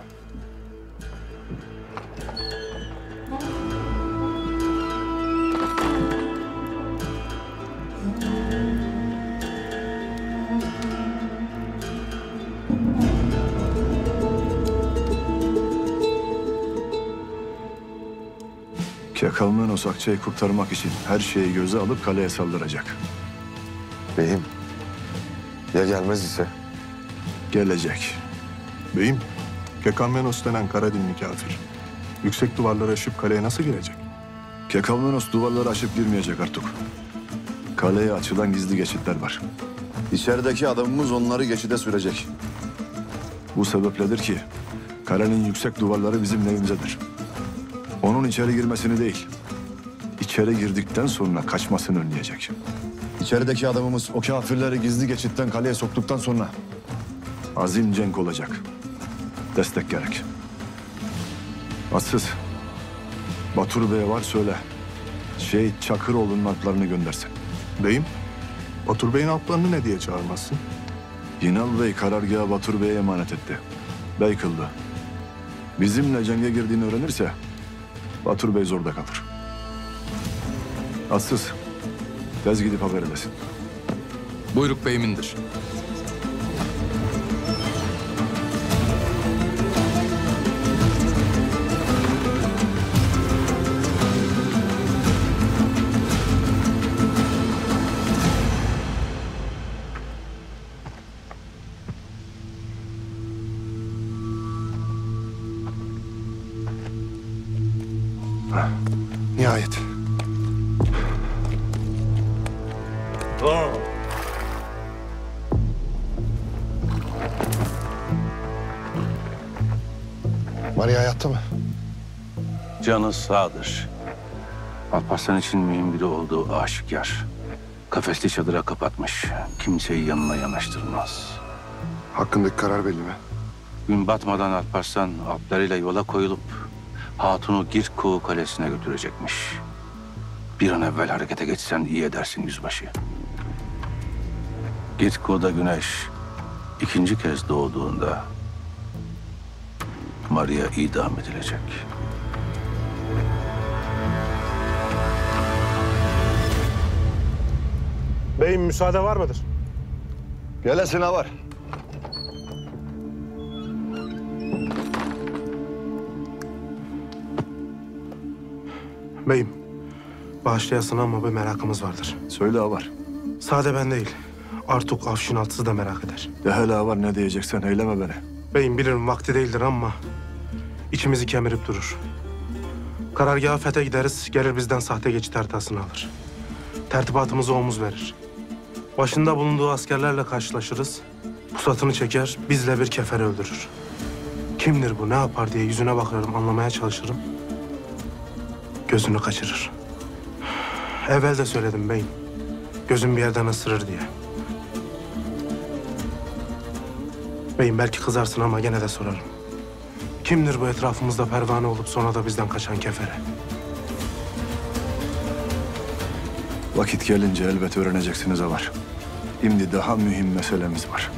Kekalmenos Akça'yı kurtarmak için her şeyi göze alıp kaleye saldıracak. Beyim, ya gelmez ise? Gelecek. Beyim, Kekalmenos denen Karadinli kafir. Yüksek duvarları aşıp kaleye nasıl girecek? Kekalmenos duvarları aşıp girmeyecek artık. Kaleye açılan gizli geçitler var. İçerideki adamımız onları geçide sürecek. Bu sebepledir ki kalenin yüksek duvarları bizim evimizdedir. Onun içeri girmesini değil, içeri girdikten sonra kaçmasını önleyecek. İçerideki adamımız o kafirleri gizli geçitten kaleye soktuktan sonra azim cenk olacak. Destek gerek. Atsız, Batur Bey'e var söyle. Şehit Çakıroğlu'nun alplarını göndersin. Beyim, Batur Bey'in alplarını ne diye çağırmazsın? Yinal Bey karargahı Batur Bey'e emanet etti. Bey kıldı. Bizimle cenge girdiğini öğrenirse Batur Bey zorda kalır. Atsız, tez gidip haber edesin. Buyruk beyimindir. Nihayet. Maria hayatta mı? Canı sağdır. Alparslan için mühim biri olduğu aşikar. Kafesli çadıra kapatmış. Kimseyi yanına yanaştırmaz. Hakkındaki karar belli mi? Gün batmadan Alparslan alplarıyla yola koyulup hatunu Girtku Kalesi'ne götürecekmiş. Bir an evvel harekete geçsen iyi edersin yüzbaşı. Girtku'da güneş ikinci kez doğduğunda Maria idam edilecek. Beyim müsaade var mıdır? Gelesine var. Beyim, bağışlayasın ama bir merakımız vardır. Söyle var. Sade ben değil, Artuk Afşinaltısı da merak eder. De hele var, ne diyeceksen eyleme beni. Beyim bilirim vakti değildir ama içimizi kemirip durur. Karargaha fethe gideriz, gelir bizden sahte geçit haritasını alır. Tertibatımıza omuz verir. Başında bulunduğu askerlerle karşılaşırız. Pusatını çeker, bizle bir kefer öldürür. Kimdir bu, ne yapar diye yüzüne bakarım, anlamaya çalışırım. Gözünü kaçırır. Evvel de söyledim beyim. Gözüm bir yerden ısırır diye. Beyim belki kızarsın ama gene de sorarım. Kimdir bu etrafımızda pervane olup sonra da bizden kaçan kefere? Vakit gelince elbet öğreneceksiniz var. Şimdi daha mühim meselemiz var.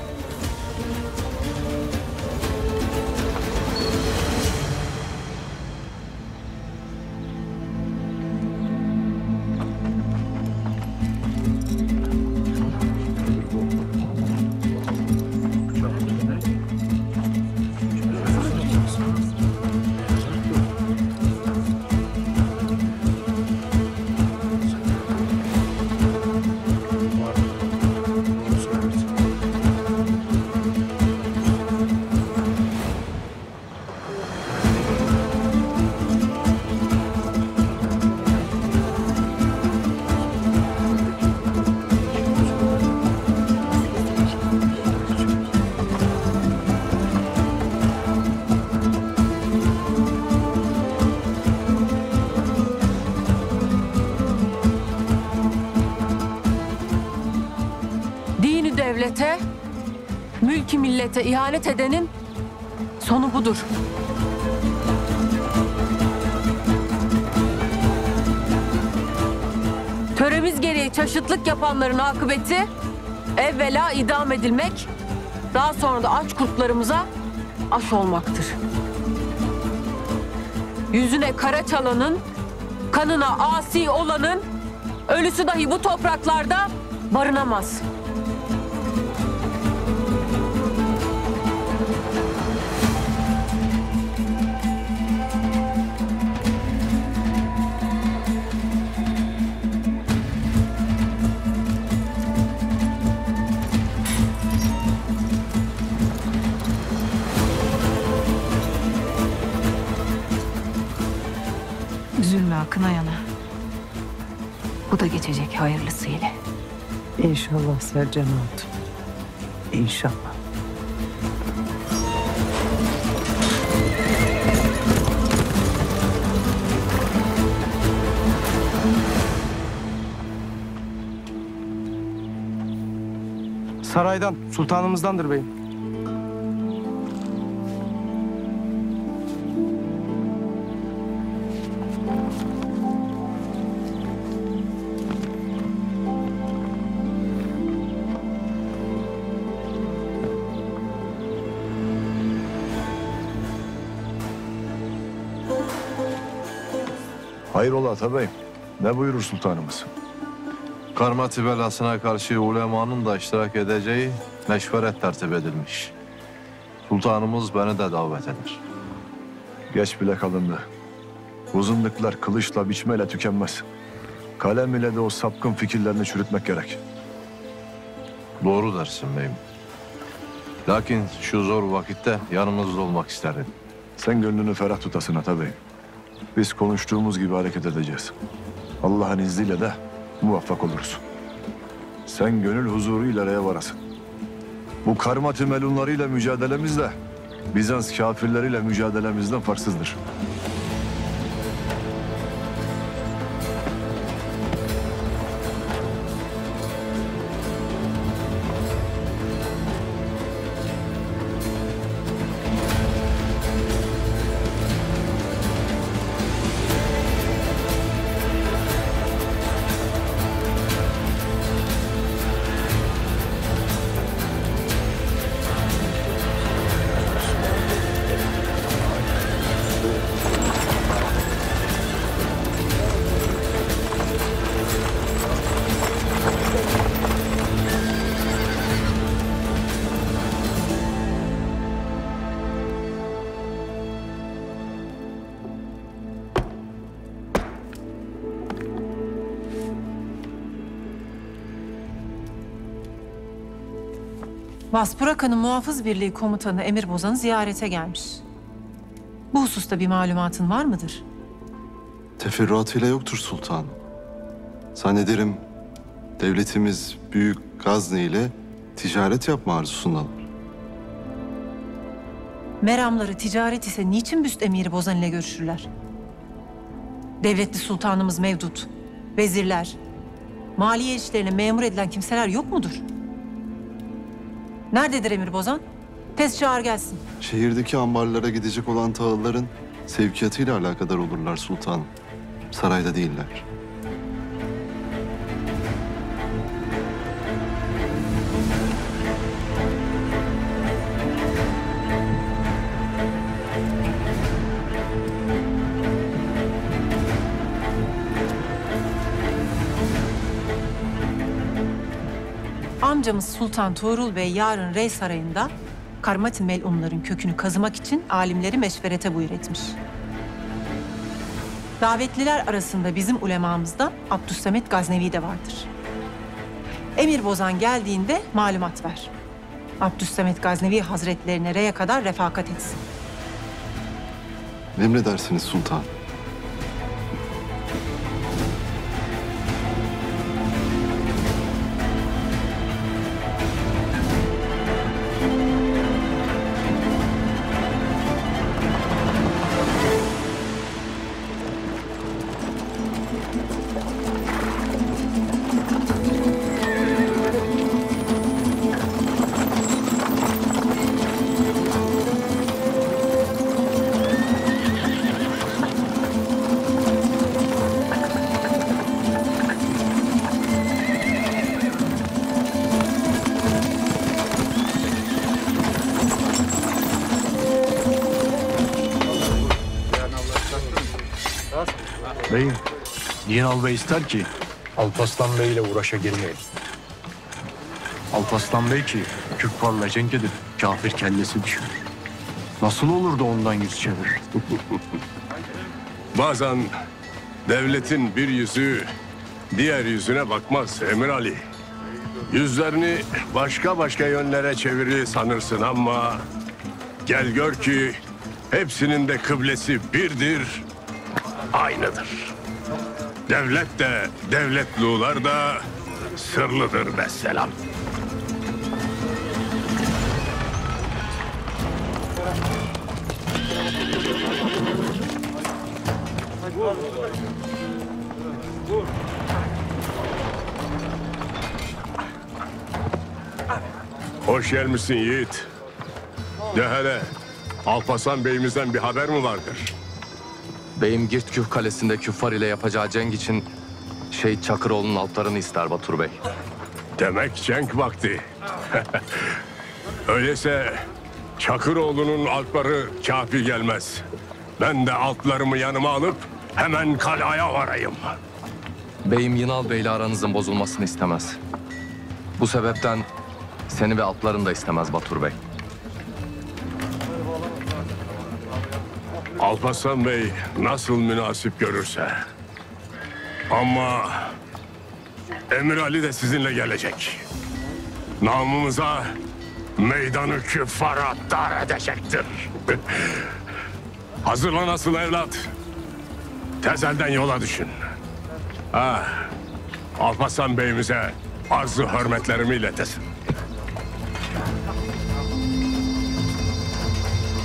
Devlete, mülki millete ihanet edenin sonu budur. Töremiz gereği çaşıtlık yapanların akıbeti evvela idam edilmek, daha sonra da aç kurtlarımıza aş olmaktır. Yüzüne kara çalanın, kanına asi olanın ölüsü dahi bu topraklarda barınamaz. Üzülme Akın'a yana. Bu da geçecek hayırlısıyla. İnşallah Sercan Hatun. İnşallah. Saraydan, sultanımızdandır beyim. Hayrola Atabeyim? Ne buyurur sultanımız? Karmati belasına karşı ulemanın da iştirak edeceği meşveret tertip edilmiş. Sultanımız beni de davet eder. Geç bile kalındı. Uzunluklar kılıçla biçmeyle tükenmez. Kalem ile de o sapkın fikirlerini çürütmek gerek. Doğru dersin beyim. Lakin şu zor vakitte yanımızda olmak isterdim. Sen gönlünü ferah tutasın Atabeyim. Biz konuştuğumuz gibi hareket edeceğiz. Allah'ın izniyle de muvaffak oluruz. Sen gönül huzuruyla reye varasın. Bu karma melunlarıyla mücadelemizde Bizans kafirleriyle mücadelemizden farksızdır. Vaspurakan'ın muhafız birliği komutanı Emir Bozan'ı ziyarete gelmiş. Bu hususta bir malumatın var mıdır? Teferruatıyla yoktur sultanım. Zannederim devletimiz Büyük Gazni ile ticaret yapma arzusundadır. Meramları ticaret ise niçin Büst Emiri Bozan ile görüşürler? Devletli sultanımız mevdut, vezirler, maliye işlerine memur edilen kimseler yok mudur? Nerededir Emir Bozan? Tez çağır gelsin. Şehirdeki ambarlara gidecek olan tahılların sevkiyatıyla alakadar olurlar sultanım. Sarayda değiller. Amcamız Sultan Tuğrul Bey yarın Rey Sarayı'nda Karmati melunların kökünü kazımak için alimleri meşverete buyur etmiş. Davetliler arasında bizim ulemamızdan Abdüssemet Gaznevi de vardır. Emir Bozan geldiğinde malumat ver. Abdüssemet Gaznevi Hazretlerine Rey'e kadar refakat etsin. Emredersiniz sultan. Beyim, Yinal Bey ister ki Alparslan Bey ile uğraşa girmeyelim. Alparslan Bey ki küffarla cenk edip kafir kellesi düşür. Nasıl olur da ondan yüz çevirir? Bazen devletin bir yüzü diğer yüzüne bakmaz Emir Ali. Yüzlerini başka yönlere çevirir sanırsın ama gel gör ki hepsinin de kıblesi birdir, aynıdır. Devlet de, devletlular da sırlıdır vesselam. Hoş gelmişsin yiğit. De hele, Alparslan Bey'imizden bir haber mi vardır? Beyim Girtküh Kalesi'nde küffar ile yapacağı cenk için Şehit Çakıroğlu'nun altlarını ister Batur Bey. Demek cenk vakti. Öyleyse Çakıroğlu'nun altları kafi gelmez. Ben de altlarımı yanıma alıp hemen kalaya varayım. Beyim Yinal Bey ile aranızın bozulmasını istemez. Bu sebepten seni ve atlarını da istemez Batur Bey. Alparslan Bey nasıl münasip görürse. Ama Emir Ali de sizinle gelecek. Namımıza meydanı küffara dar edecektir. Hazırlan asıl evlat. Tezelden yola düşün. Alparslan Bey'imize arz-ı hürmetlerimi iletesin.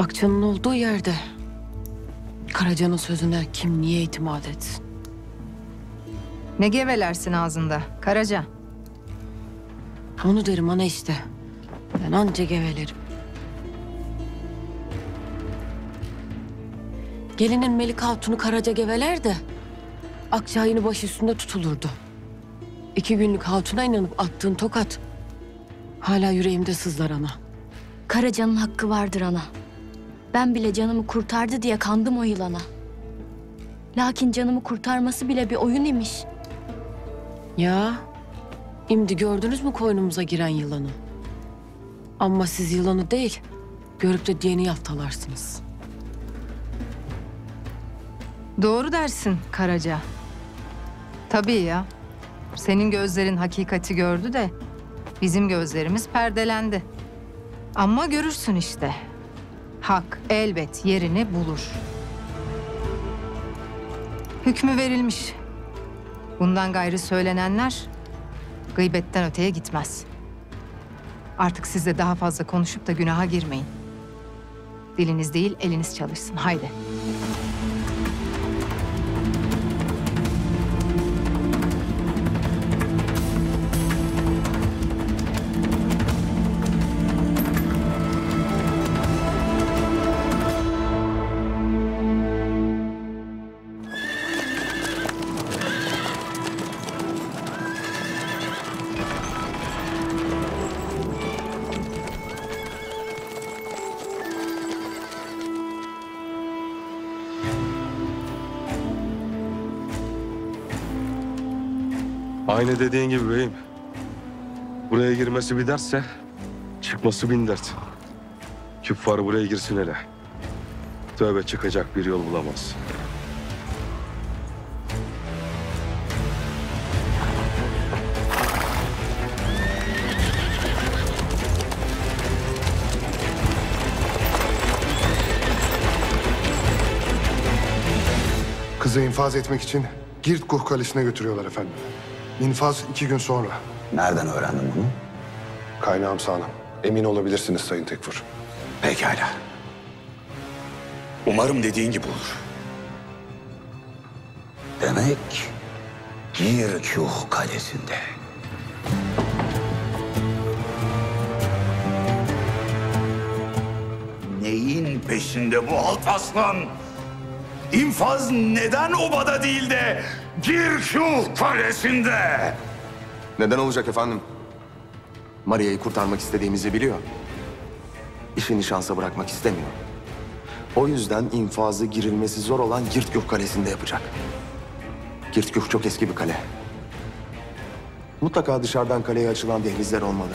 Akça'nın olduğu yerde Karaca'nın sözüne kim niye itimat etsin? Ne gevelersin ağzında Karaca? Onu derim ana işte. Ben anca gevelerim. Gelinin Melik Hatun'u Karaca geveler de Akça hayını baş üstünde tutulurdu. 2 günlük hatuna inanıp attığın tokat hala yüreğimde sızlar ana. Karaca'nın hakkı vardır ana. Ben bile canımı kurtardı diye kandım o yılana. Lakin canımı kurtarması bile bir oyun imiş. Ya, şimdi gördünüz mü koynumuza giren yılanı? Ama siz yılanı değil, görüp de diyeni yaftalarsınız. Doğru dersin Karaca. Tabii ya. Senin gözlerin hakikati gördü de bizim gözlerimiz perdelendi. Ama görürsün işte. Hak elbet yerini bulur. Hükmü verilmiş. Bundan gayrı söylenenler gıybetten öteye gitmez. Artık siz de daha fazla konuşup da günaha girmeyin. Diliniz değil, eliniz çalışsın. Haydi. Aynı dediğin gibi beyim. Buraya girmesi bir dertse çıkması bin dert. Küffar buraya girsin hele. Tövbe çıkacak bir yol bulamaz. Kızı infaz etmek için Girtkuh Kalesi'ne götürüyorlar efendim. İnfaz 2 gün sonra. Nereden öğrendin bunu? Kaynağım sağlam. Emin olabilirsiniz Sayın Tekfur. Pekala. Umarım dediğin gibi olur. Demek Girkuh Kalesi'nde. Neyin peşinde bu Alparslan? İnfaz neden obada değil de Girkuh Kalesi'nde? Neden olacak efendim? Maria'yı kurtarmak istediğimizi biliyor. İşini şansa bırakmak istemiyor. O yüzden infazı girilmesi zor olan Girtgüh Kalesi'nde yapacak. Girtgüh çok eski bir kale. Mutlaka dışarıdan kaleye açılan dehlizler olmalı.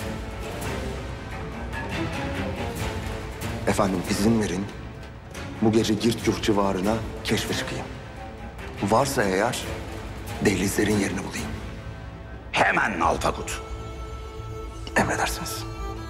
Efendim izin verin. Bu gece Girtgüh civarına keşfe çıkayım. Varsa eğer dehlizlerin yerini bulayım. Hemen Alpakut. Emredersiniz.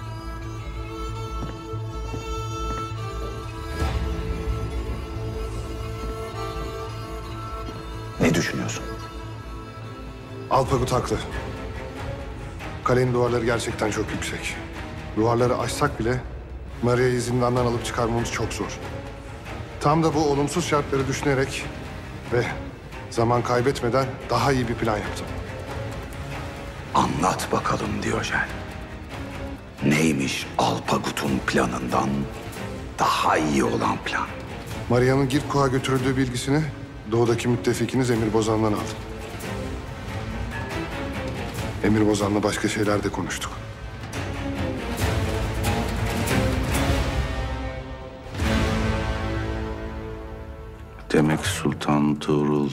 Ne düşünüyorsun? Alpagut haklı. Kalenin duvarları gerçekten çok yüksek. Duvarları aşsak bile Maria'yı zindandan alıp çıkarmamız çok zor. Tam da bu olumsuz şartları düşünerek ve zaman kaybetmeden daha iyi bir plan yaptım. Anlat bakalım Diyojen. Neymiş Alpagut'un planından daha iyi olan plan? Maria'nın Girtkuh'a götürüldüğü bilgisini doğudaki müttefikiniz Emir Bozan'dan aldım. Emir Bozan'la başka şeyler de konuştuk. Demek Sultan Tuğrul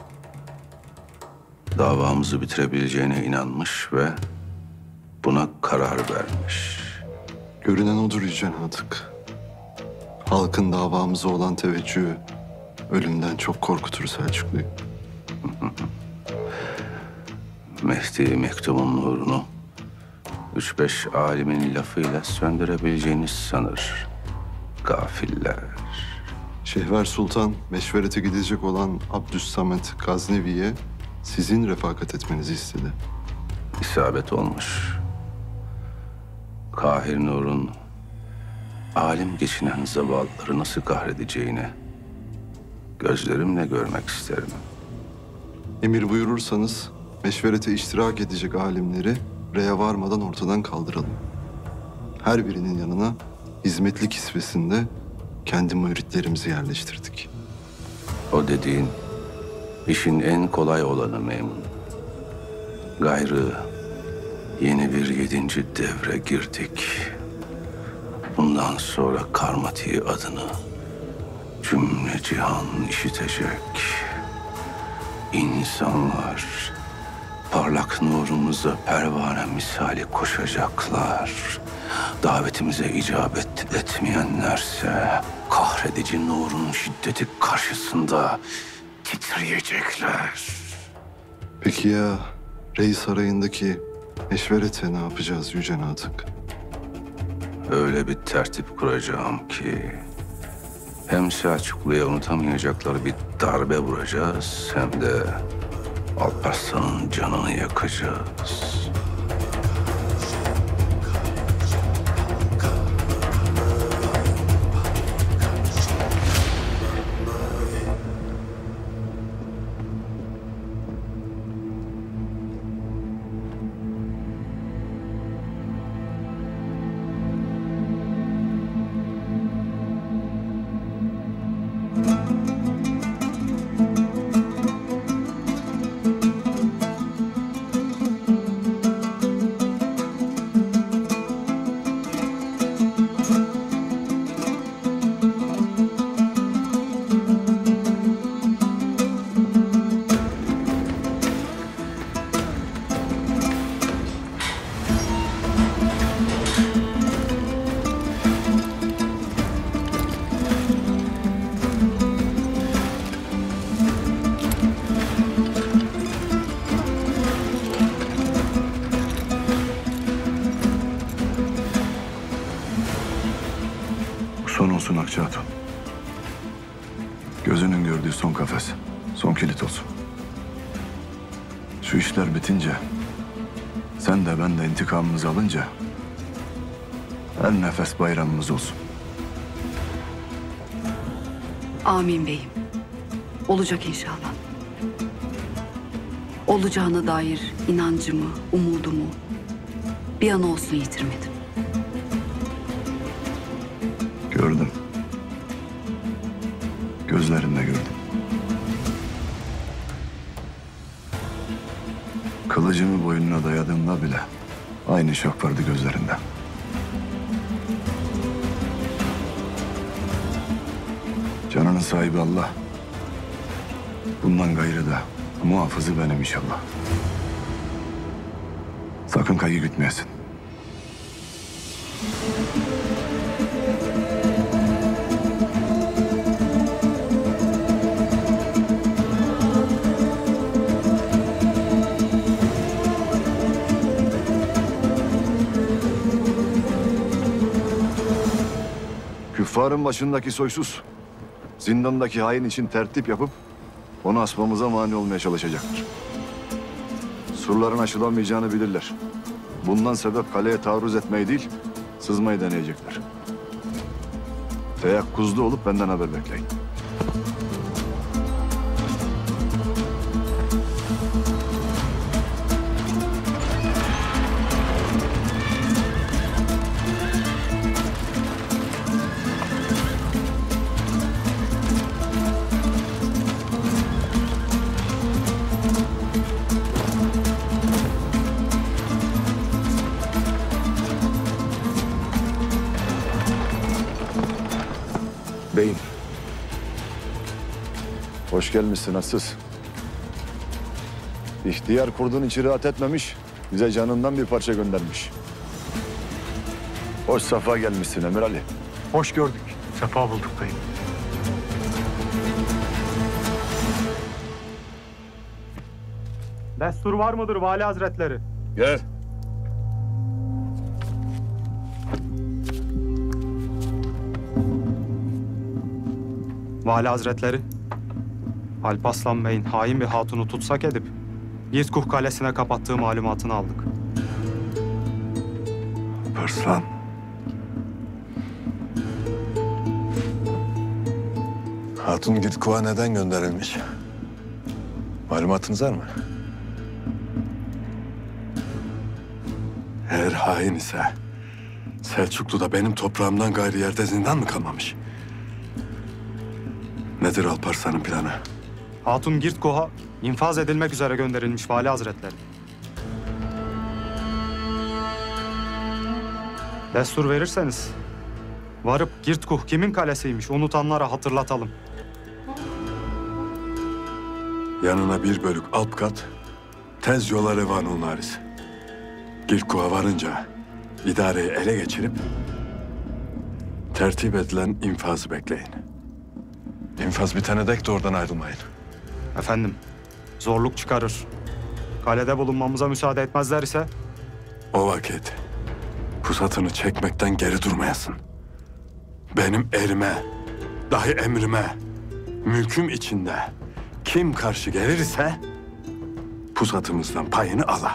davamızı bitirebileceğine inanmış ve buna karar vermiş. Görünen odur Yüce Natık. Halkın davamıza olan teveccühü ölümden çok korkutur Selçuklu'yu. Mehdi mektubun nurunu 3-5 alimin lafıyla söndürebileceğini sanır gafiller. Şehver Sultan meşverete gidecek olan Abdüssamet Gaznevi'ye sizin refakat etmenizi istedi. İsabet olmuş. Kahir Nur'un alim geçinen zavallıları nasıl kahredeceğini gözlerimle görmek isterim. Emir buyurursanız meşverete iştirak edecek alimleri reye varmadan ortadan kaldıralım. Her birinin yanına hizmetli kisvesinde kendi müritlerimizi yerleştirdik. O dediğin işin en kolay olanı Meymun. Gayrı yeni bir 7. devre girdik. Bundan sonra Karmati adını cümle cihan işitecek. İnsanlar parlak nurumuza pervane misali koşacaklar. Davetimize icabet etmeyenlerse kahredici nurun şiddeti karşısında titriyecekler. Peki ya Rey Sarayı'ndaki meşverete ne yapacağız Yüce Natık? Öyle bir tertip kuracağım ki hem Selçuklu'ya unutamayacakları bir darbe vuracağız hem de Alparslan'ın canını yakacağız. Son olsun Akça Hatun. Gözünün gördüğü son kafes, son kilit olsun. Şu işler bitince, sen de ben de intikamımızı alınca her nefes bayramımız olsun. Amin beyim. Olacak inşallah. Olacağına dair inancımı, umudumu bir an olsun yitirmedim. Gördüm. Gözlerinde gördüm. Kılıcımı boynuna dayadığımda bile aynı şok vardı gözlerinde. Canının sahibi Allah. Bundan gayrı da muhafızı benim inşallah. Sakın kayı gütmeyesin. Küffarın başındaki soysuz, zindandaki hain için tertip yapıp onu asmamıza mani olmaya çalışacaktır. Surların aşılamayacağını bilirler. Bundan sebep kaleye taarruz etmeyi değil, sızmayı deneyecekler. Teyakkuzda olup benden haber bekleyin. Beyim. Hoş gelmişsin Assız. İhtiyar kurdun içi rahat etmemiş, bize canından bir parça göndermiş. Hoş safa gelmişsin Emir Ali. Hoş gördük. Sefa bulduk beyim. Destur var mıdır Vali Hazretleri? Gel. Vali Hazretleri, Alparslan Bey'in hain bir hatunu tutsak edip Yiğitkuh Kalesi'ne kapattığı malumatını aldık. Alparslan. Hatun Girtkuv'a neden gönderilmiş? Malumatınız var mı? Eğer hain ise Selçuklu'da benim toprağımdan gayrı yerde zindan mı kalmamış? Nedir Alparslan'ın planı? Hatun Girtkuh'a infaz edilmek üzere gönderilmiş Vali Hazretleri. Destur verirseniz varıp Girtkuh kimin kalesiymiş unutanlara hatırlatalım. Yanına bir bölük alp kat, tez yola revan ol Naris. Girtkuv'a varınca idareyi ele geçirip tertip edilen infazı bekleyin. İnfaz bitene dek de oradan ayrılmayın. Efendim, zorluk çıkarır. Kalede bulunmamıza müsaade etmezler ise O vakit pusatını çekmekten geri durmayasın. Benim erime, dahi emrime, mülküm içinde kim karşı gelir ise pusatımızdan payını ala.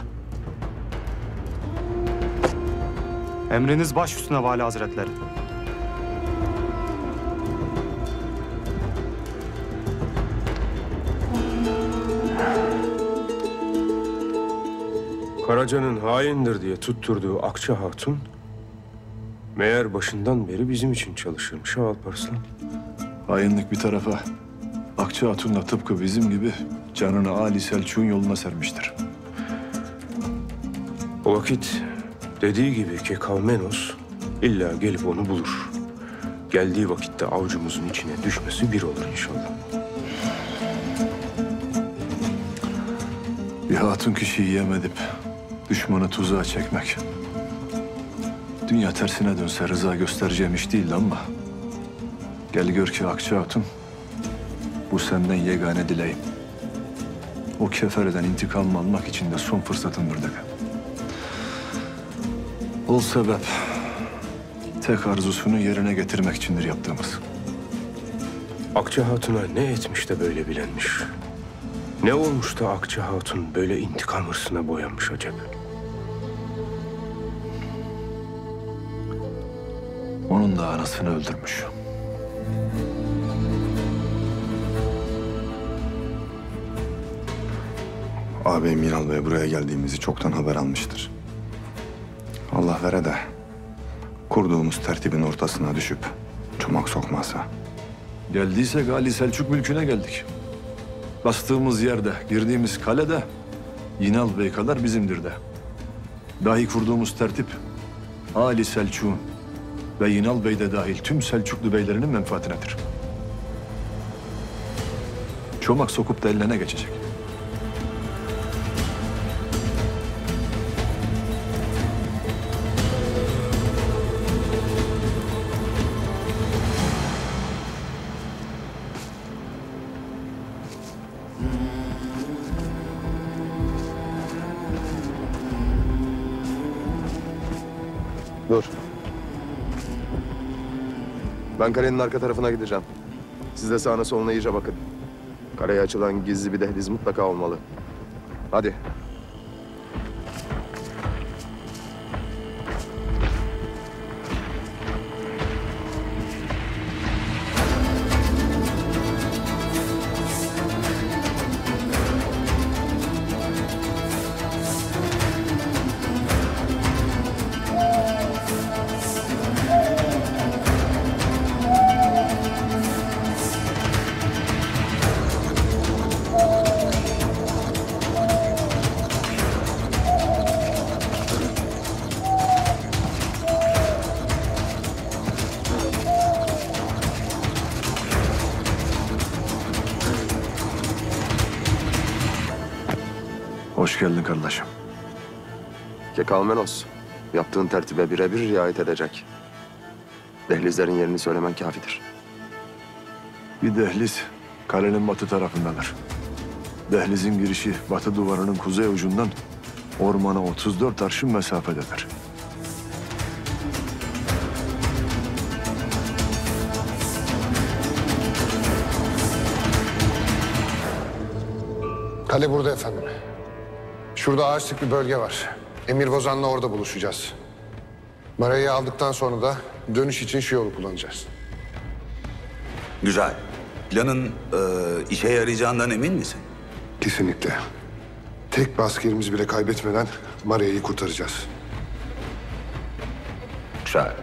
emriniz baş üstüne Vali Hazretleri. Karaca'nın haindir diye tutturduğu Akça Hatun meğer başından beri bizim için çalışırmış ha Alparslan. Hainlik bir tarafa, Akça Hatun da tıpkı bizim gibi canını Ali Selçuk'un yoluna sermiştir. O vakit dediği gibi Kekavmenos illa gelip onu bulur. Geldiği vakitte avucumuzun içine düşmesi bir olur inşallah. Bir hatun kişiyi yem edip düşmanı tuzağa çekmek. Dünya tersine dönse rıza göstereceğim iş değildi ama gel gör ki Akça Hatun bu senden yegane dileğim. O kefereden intikam almak için de son fırsatımdır dedi. O sebep tek arzusunu yerine getirmek içindir yaptığımız. Akça Hatun'a ne etmiş de böyle bilenmiş? Ne olmuş da Akça Hatun böyle intikam hırsına boyanmış acaba? Onun da anasını öldürmüş. Ağabeyim Miral Bey buraya geldiğimizi çoktan haber almıştır. Allah vere de kurduğumuz tertibin ortasına düşüp çomak sokmazsa. Geldiysek Ali Selçuk mülküne geldik. Bastığımız yerde, girdiğimiz kalede Yinal Bey kadar bizimdir de. Dahi kurduğumuz tertip Ali Selçuk'un ve Yinal Bey de dahil tüm Selçuklu beylerinin menfaatinedir. Çomak sokup da eline geçecek. Dur. Ben kalenin arka tarafına gideceğim. Siz de sağına soluna iyice bakın. Kaleye açılan gizli bir dehliz mutlaka olmalı. Hadi. Hoş geldin kardeşim. Kekalmenos, yaptığın tertibe birebir riayet edecek. Dehlizlerin yerini söylemen kafidir. Bir dehliz kalenin batı tarafındadır. Dehlizin girişi batı duvarının kuzey ucundan ormana 34 arşın mesafededir. Kale burada efendim. Şurada ağaçlık bir bölge var. Emir Bozan'la orada buluşacağız. Maria'yı aldıktan sonra da dönüş için şu yolu kullanacağız. Güzel. planın işe yarayacağından emin misin? Kesinlikle. Tek bir askerimizi bile kaybetmeden Maria'yı kurtaracağız. Güzel.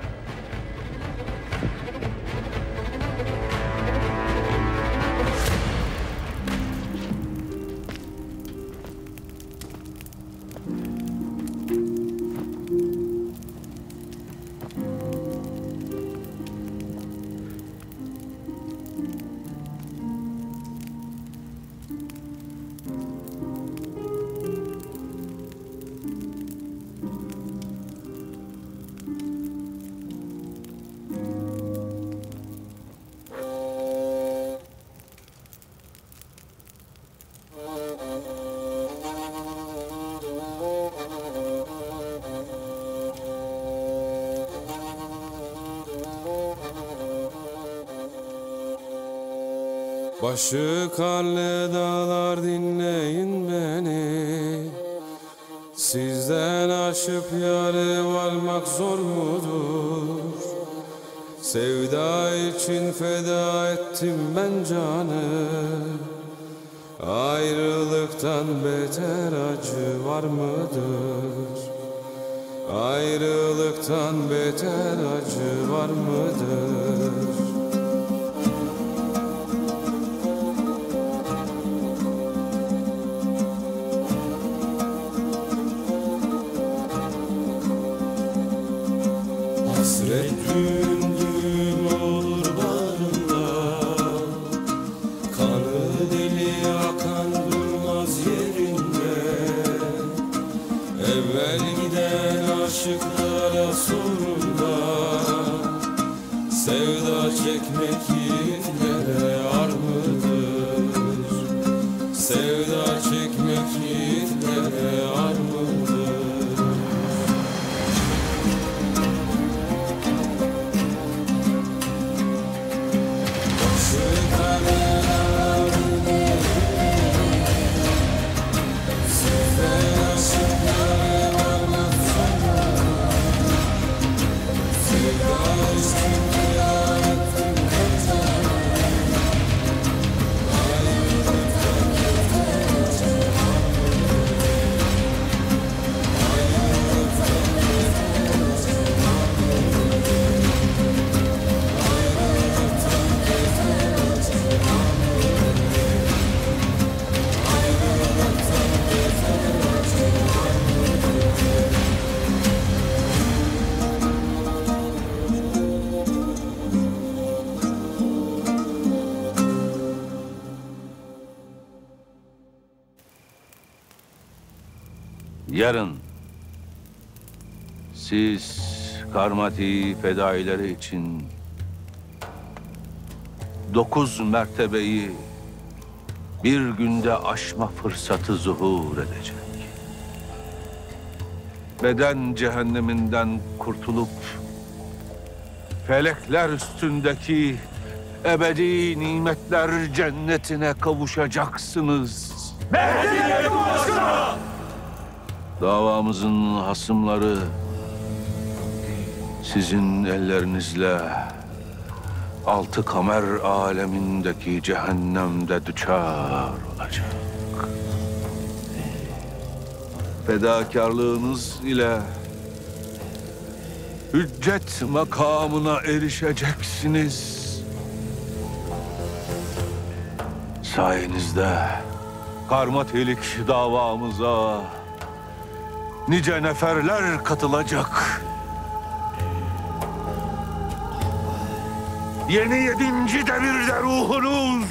Başı karlı dağlar dinleyin beni. Sizden aşıp yarı varmak zor mudur? Sevda için feda ettim ben canı. Ayrılıktan beter acı var mıdır? Ayrılıktan beter acı var mıdır? Hasret düğüm olur bağrımda, kanı deli akan durmaz yerinde. Evvel giden aşıklara sorunda, sevda çekmek yiğitlere ar mıdır? Sevda çekmek yiğitlere ar mıdır? Yarın siz Karmati fedaileri için 9 mertebeyi bir günde aşma fırsatı zuhur edecek. Beden cehenneminden kurtulup felekler üstündeki ebedi nimetler cennetine kavuşacaksınız. Davamızın hasımları sizin ellerinizle 6 kamer alemindeki cehennemde düçar olacak. Fedakarlığınız ile hüccet makamına erişeceksiniz. Sayenizde Karmatilik davamıza nice neferler katılacak. Yeni 7. devirde ruhunuz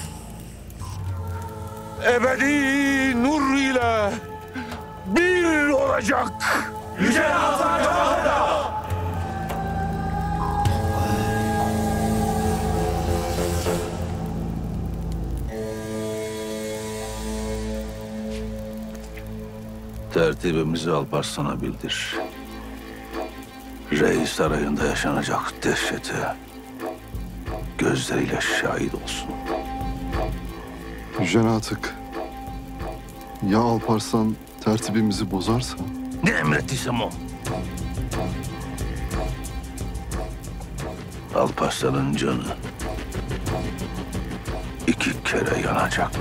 ebedi nur ile bir olacak. Yüce Hasan Kağan'da. Tertibimizi Alparslan'a bildir. Reis sarayında yaşanacak dehşete gözleriyle şahit olsun. Yüce Atık, ya Alparslan tertibimizi bozarsa? Ne emrettiysem o. Alparslan'ın canı kere yanacak.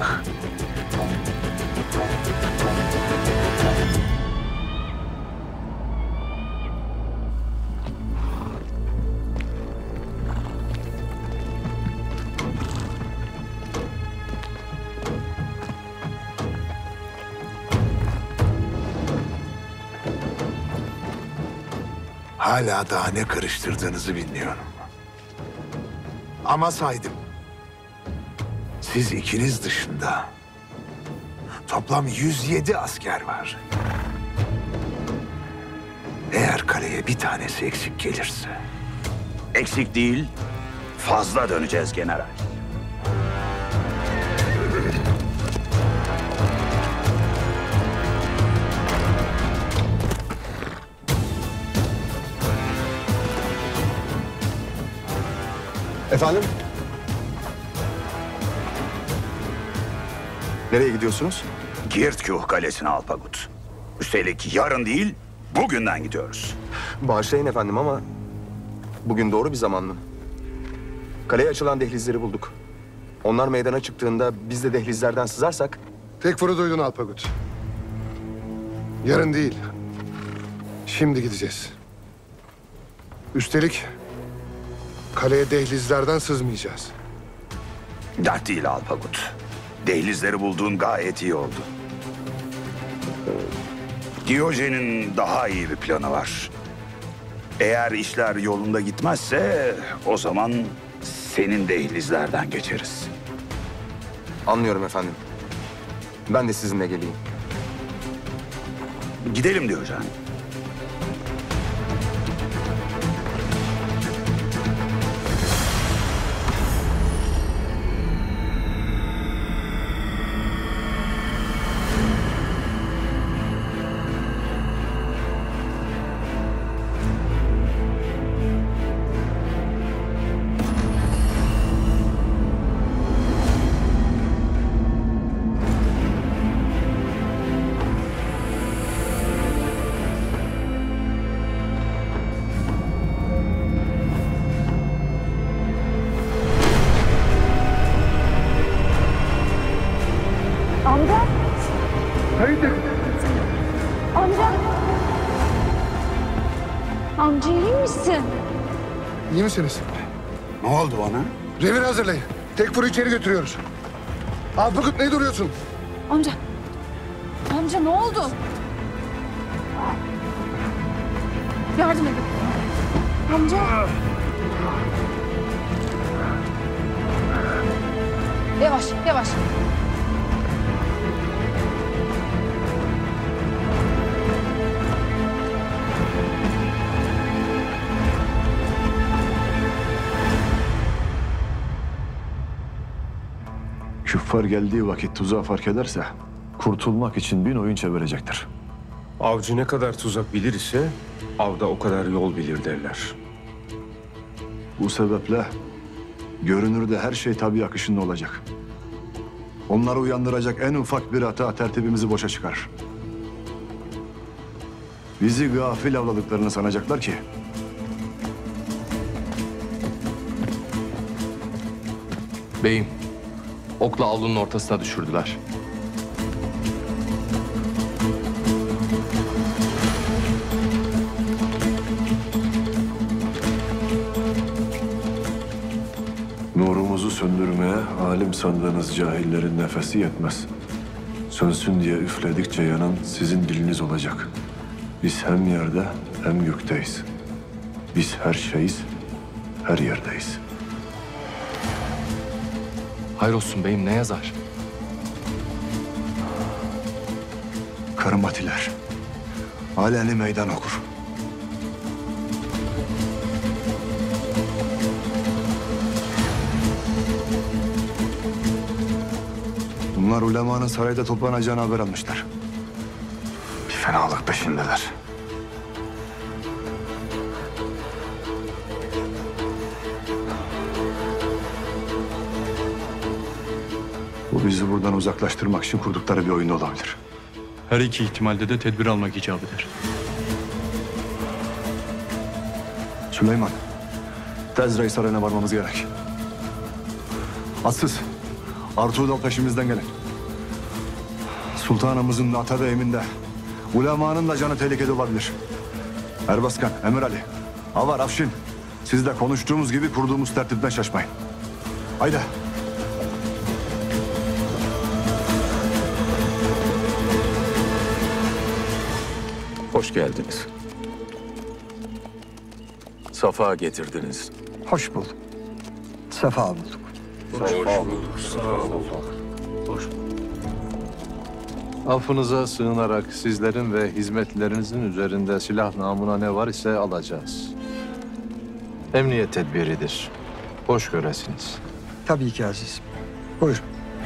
Hala daha ne karıştırdığınızı bilmiyorum. Ama saydım. Siz ikiniz dışında toplam 107 asker var. Eğer kaleye bir tanesi eksik gelirse... Eksik değil, fazla döneceğiz general. Efendim? Nereye gidiyorsunuz? Girtkuh Kalesi'ne Alpagut. Üstelik yarın değil, bugünden gidiyoruz. Bağışlayın efendim ama bugün doğru bir zaman mı? Kaleye açılan dehlizleri bulduk. Onlar meydana çıktığında biz de dehlizlerden sızarsak... Tekfur'u duydun Alpagut. Yarın değil. Şimdi gideceğiz. Üstelik kaleye dehlizlerden sızmayacağız. Dert değil Alpagut. Dehlizleri bulduğun gayet iyi oldu. Diyojen'in daha iyi bir planı var. Eğer işler yolunda gitmezse o zaman senin dehlizlerden geçeriz. Anlıyorum efendim. Ben de sizinle geleyim. Gidelim Diyojen. Amca. Haydi. Amca. Amca iyi misin? İyi misiniz? Ne oldu bana? Revir hazırlayın. Tekfur'u içeri götürüyoruz. Alpagut ne duruyorsun? Amca. Amca ne oldu? Yardım edin. Amca. Yavaş, yavaş. Küffar geldiği vakit tuzağı fark ederse kurtulmak için bin oyun çevirecektir. Avcı ne kadar tuzak bilir ise avda o kadar yol bilir derler. Bu sebeple görünürde her şey tabii akışında olacak. Onları uyandıracak en ufak bir hata tertibimizi boşa çıkarır. Bizi gafil avladıklarını sanacaklar ki Beyim, okla avlunun ortasına düşürdüler. Nurumuzu söndürmeye alim sandığınız cahillerin nefesi yetmez. Sönsün diye üfledikçe yanan sizin diliniz olacak. Biz hem yerde hem gökteyiz. Biz her şeyiz, her yerdeyiz. Hayrolsun beyim, ne yazar? Karımatiler aleni meydan okur. Bunlar ulemanın sarayda toplanacağını haber almışlar. Bir fenalık peşindeler. Bu bizi buradan uzaklaştırmak için kurdukları bir oyun olabilir. Her iki ihtimalde de tedbir almak icap eder. Süleyman, tez Reis Sarayı'na varmamız gerek. Atsız, Artuğ'u da peşimizden gelin. Sultanımızın da Atabey'imin de ulemanın da canı tehlikede olabilir. Erbaskan, Emir Ali, Avar, Afşin, siz de konuştuğumuz gibi kurduğumuz tertipten şaşmayın. Haydi. Hoş geldiniz. Safa getirdiniz. Hoş bulduk. Sefa bulduk. Affınıza sığınarak sizlerin ve hizmetlerinizin üzerinde silah namına ne var ise alacağız. Emniyet tedbiridir. Hoş göresiniz. Tabii ki azizim. Buyurun.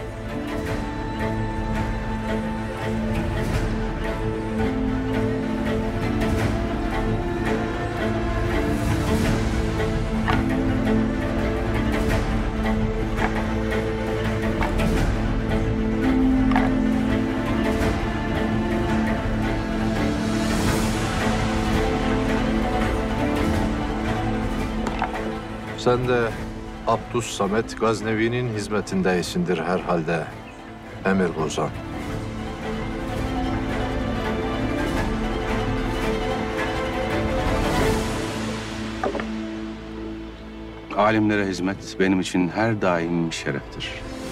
Sen de Abdus Samet Gaznevi'nin hizmetindeysindir herhalde Emir Gozan. Alimlere hizmet benim için her daim bir şereftir.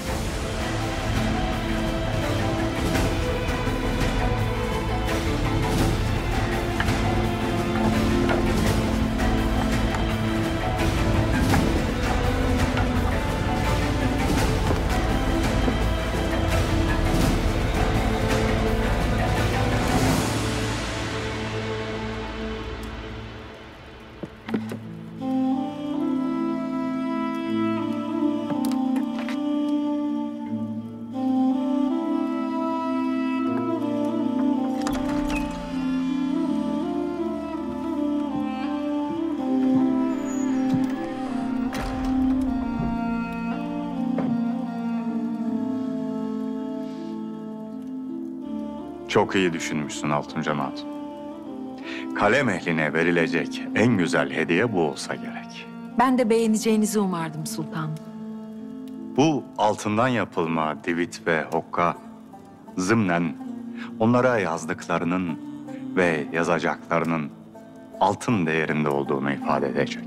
Çok iyi düşünmüşsün Altuncan Hatun. Kalem ehline verilecek en güzel hediye bu olsa gerek. Ben de beğeneceğinizi umardım sultanım. Bu altından yapılma divit ve hokka zımnen onlara yazdıklarının ve yazacaklarının altın değerinde olduğunu ifade edecek.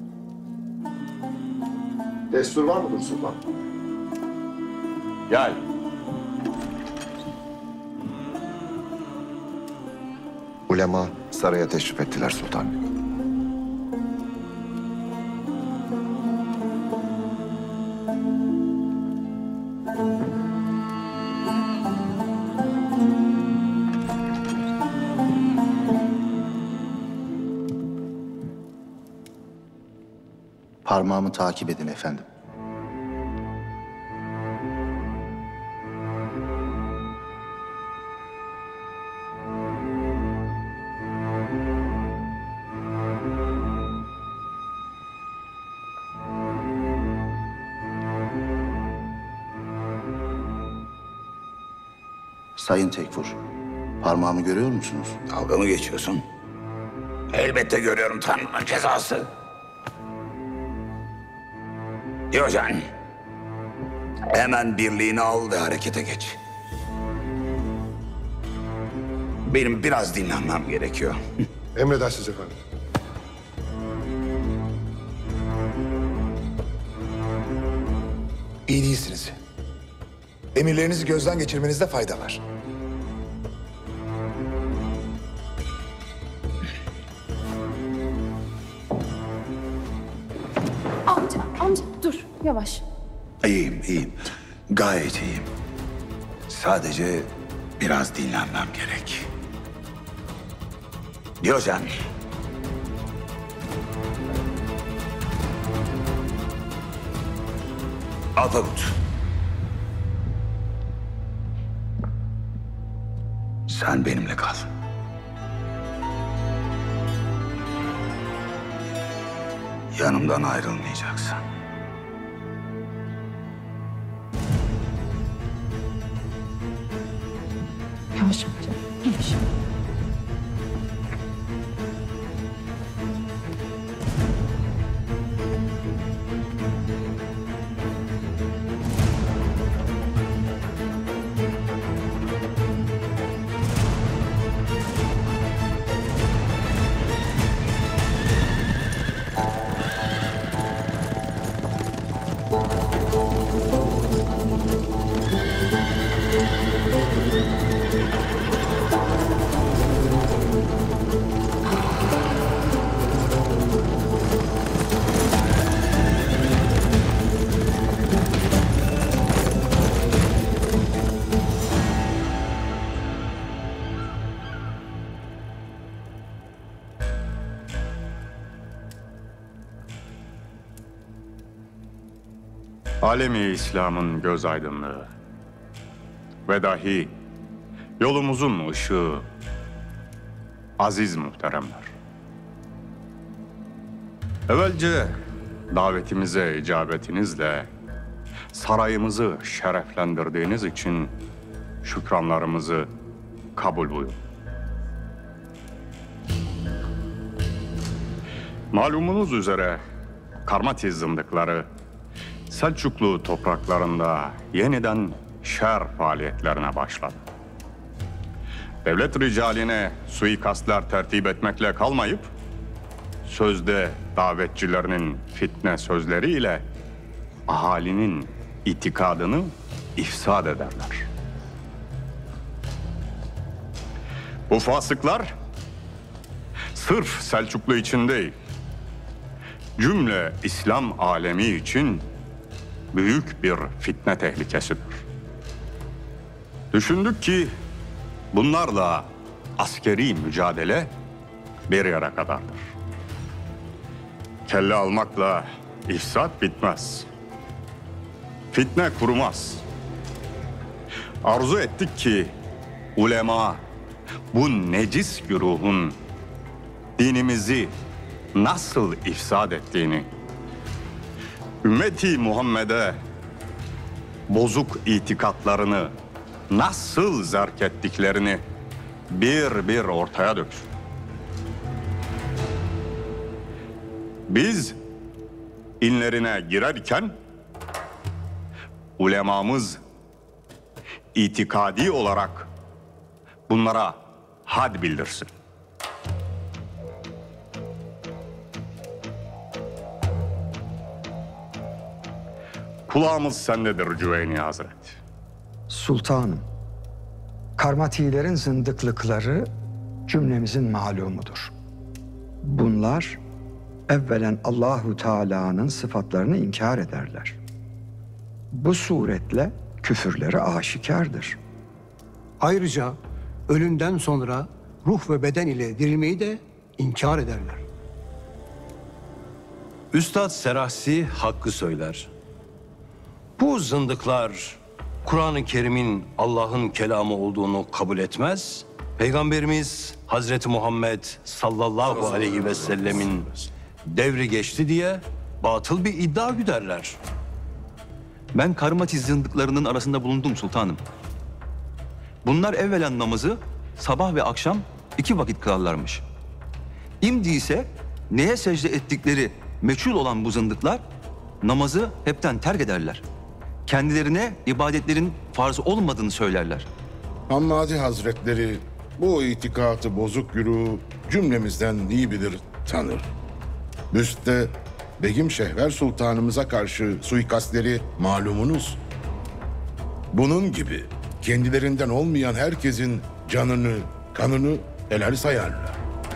Destur var mıdır sultan? Gel. Ulema saraya teşrif ettiler sultan. Parmağımı takip edin efendim. Sayın Tekfur, parmağımı görüyor musunuz? Dalga mı geçiyorsun? Elbette görüyorum Tanrı'nın cezası. Diyojen, hemen birliğini al ve harekete geç. Benim biraz dinlenmem gerekiyor. Emredersiniz efendim. İyi değilsiniz. Emirlerinizi gözden geçirmenizde fayda var. Amca dur yavaş. İyiyim. Gayet iyiyim. Sadece biraz dinlenmem gerek. Diyojen. Alpagut. Sen benimle kal. Yanımdan ayrılmayacaksın. Yavaş amca. Yavaş. Alemi İslam'ın göz aydınlığı ve dahi yolumuzun ışığı aziz muhteremler. Evvelce davetimize icabetinizle sarayımızı şereflendirdiğiniz için şükranlarımızı kabul buyurun. Malumunuz üzere Karmati zındıkları Selçuklu topraklarında yeniden şer faaliyetlerine başladı. Devlet ricaline suikastlar tertip etmekle kalmayıp, sözde davetçilerinin fitne sözleriyle ahalinin itikadını ifsad ederler. Bu fasıklar sırf Selçuklu için değil, cümle İslam alemi için büyük bir fitne tehlikesidir. Düşündük ki bunlarla askeri mücadele bir yere kadardır. Kelle almakla ifsat bitmez. Fitne kurumaz. Arzu ettik ki ulema bu necis güruhun dinimizi nasıl ifsad ettiğini, ümmeti Muhammed'e bozuk itikatlarını nasıl zerk ettiklerini bir bir ortaya döksün. Biz inlerine girerken ulemamız itikadi olarak bunlara had bildirsin. Kulağımız sendedir Cüveyni Hazret. Sultanım, Karmatilerin zındıklıkları cümlemizin malumudur. Bunlar evvelen Allahu Teala'nın sıfatlarını inkar ederler. Bu suretle küfürleri aşikardır. Ayrıca ölümden sonra ruh ve beden ile dirilmeyi de inkar ederler. Üstad Serahsi hakkı söyler. Bu zındıklar Kur'an-ı Kerim'in Allah'ın kelamı olduğunu kabul etmez. Peygamberimiz Hazreti Muhammed sallallahu aleyhi ve sellemin devri geçti diye batıl bir iddia güderler. Ben Karmati zındıklarının arasında bulundum sultanım. Bunlar evvelen namazı sabah ve akşam 2 vakit kılarlarmış. İmdi ise neye secde ettikleri meçhul olan bu zındıklar namazı hepten terk ederler. Kendilerine ibadetlerin farz olmadığını söylerler. Hammadi Hazretleri bu itikatı bozuk güruhu cümlemizden iyi bilir, tanır. Büstte Begim Şehver Sultanımıza karşı suikastleri malumunuz. Bunun gibi kendilerinden olmayan herkesin canını, kanını helal sayarlar.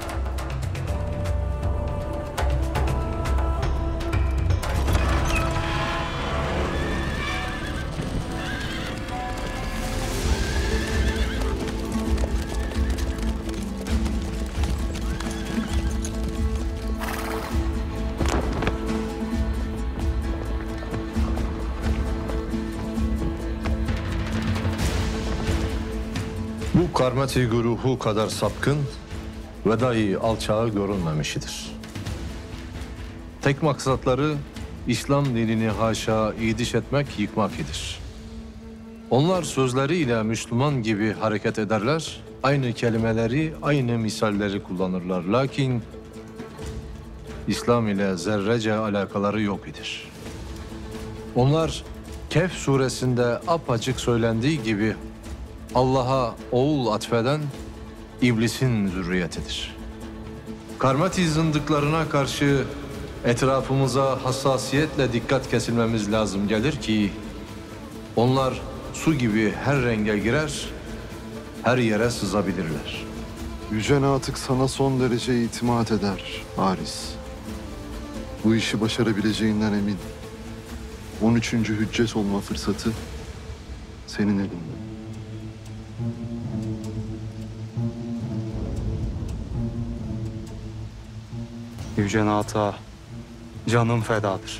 Bu Karmati güruhu kadar sapkın ve dahi alçağı görünmemişidir. Tek maksatları İslam dinini haşa idiş etmek, yıkmak idir. Onlar sözleriyle Müslüman gibi hareket ederler, aynı kelimeleri, aynı misalleri kullanırlar. Lakin İslam ile zerrece alakaları yok idir. Onlar Kehf suresinde apaçık söylendiği gibi Allah'a oğul atfeden iblisin zürriyetidir. Karmati zındıklarına karşı etrafımıza hassasiyetle dikkat kesilmemiz lazım gelir ki onlar su gibi her renge girer, her yere sızabilirler. Yüce Natık sana son derece itimat eder Haris. Bu işi başarabileceğinden emin. 13. hüccet olma fırsatı senin elinde. Yüce Natık'a canım fedadır.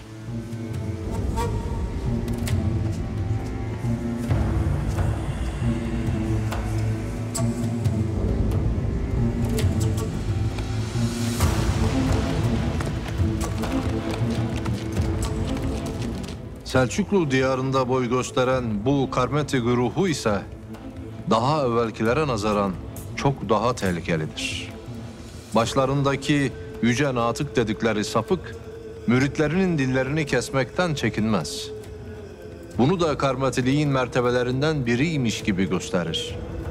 Selçuklu diyarında boy gösteren bu Karmati güruhu ise daha evvelkilere nazaran çok daha tehlikelidir. Başlarındaki Yüce Natık dedikleri sapık, müritlerinin dillerini kesmekten çekinmez. Bunu da karmatiliğin mertebelerinden biriymiş gibi gösterir.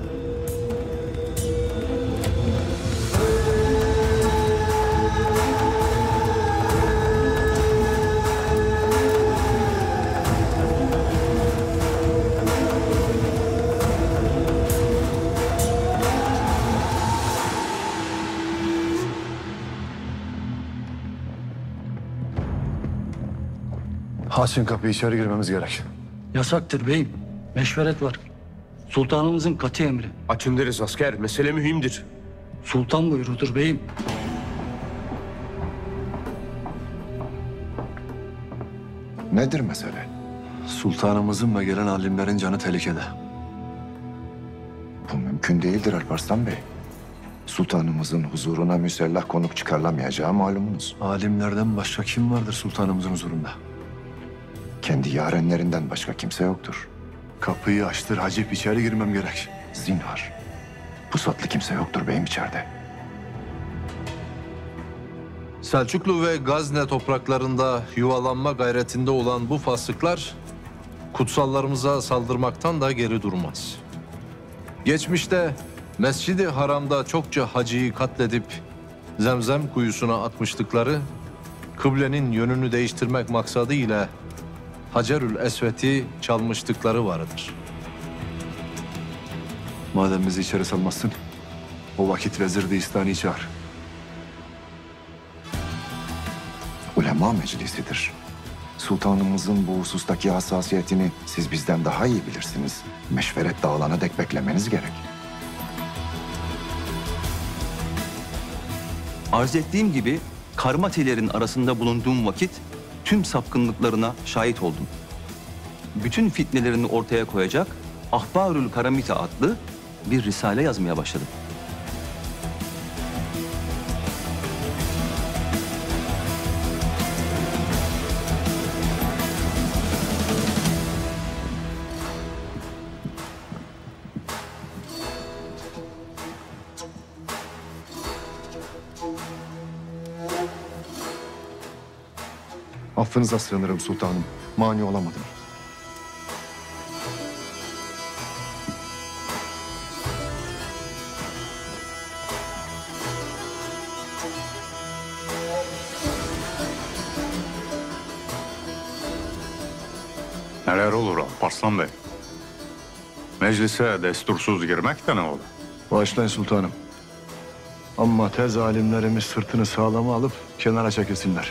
Açın kapıyı, içeri girmemiz gerek. Yasaktır beyim. Meşveret var. Sultanımızın katı emri. Açın deriz asker. Mesele mühimdir. Sultan buyurudur beyim. Nedir mesele? Sultanımızın ve gelen alimlerin canı tehlikede. Bu mümkün değildir Alparslan Bey. Sultanımızın huzuruna müsellah konuk çıkarılamayacağı malumunuz. Alimlerden başka kim vardır sultanımızın huzurunda? Kendi yarenlerinden başka kimse yoktur. Kapıyı açtır Hacip, içeri girmem gerek. Zinhar. Pusatlı kimse yoktur beyim içeride. Selçuklu ve Gazne topraklarında yuvalanma gayretinde olan bu fasıklar kutsallarımıza saldırmaktan da geri durmaz. Geçmişte Mescid-i Haram'da çokça hacıyı katledip Zemzem kuyusuna atmıştıkları, kıblenin yönünü değiştirmek maksadıyla Hacerül Esved'i çalmıştıkları vardır. Madem bizi içeri salmazsın, o vakit Vezir Distani'yi çağır. Ulema meclisidir. Sultanımızın bu husustaki hassasiyetini siz bizden daha iyi bilirsiniz. Meşveret dağılana dek beklemeniz gerek. Arz ettiğim gibi karmatilerin arasında bulunduğum vakit tüm sapkınlıklarına şahit oldum. Bütün fitnelerini ortaya koyacak Ahbarül Karamite adlı bir risale yazmaya başladım. Affınıza sığınırım sultanım. Mani olamadım. Neler olur Alparslan Bey? Meclise destursuz girmek de ne olur? Bağışlayın sultanım. Ama tez alimlerimiz sırtını sağlama alıp kenara çekilsinler.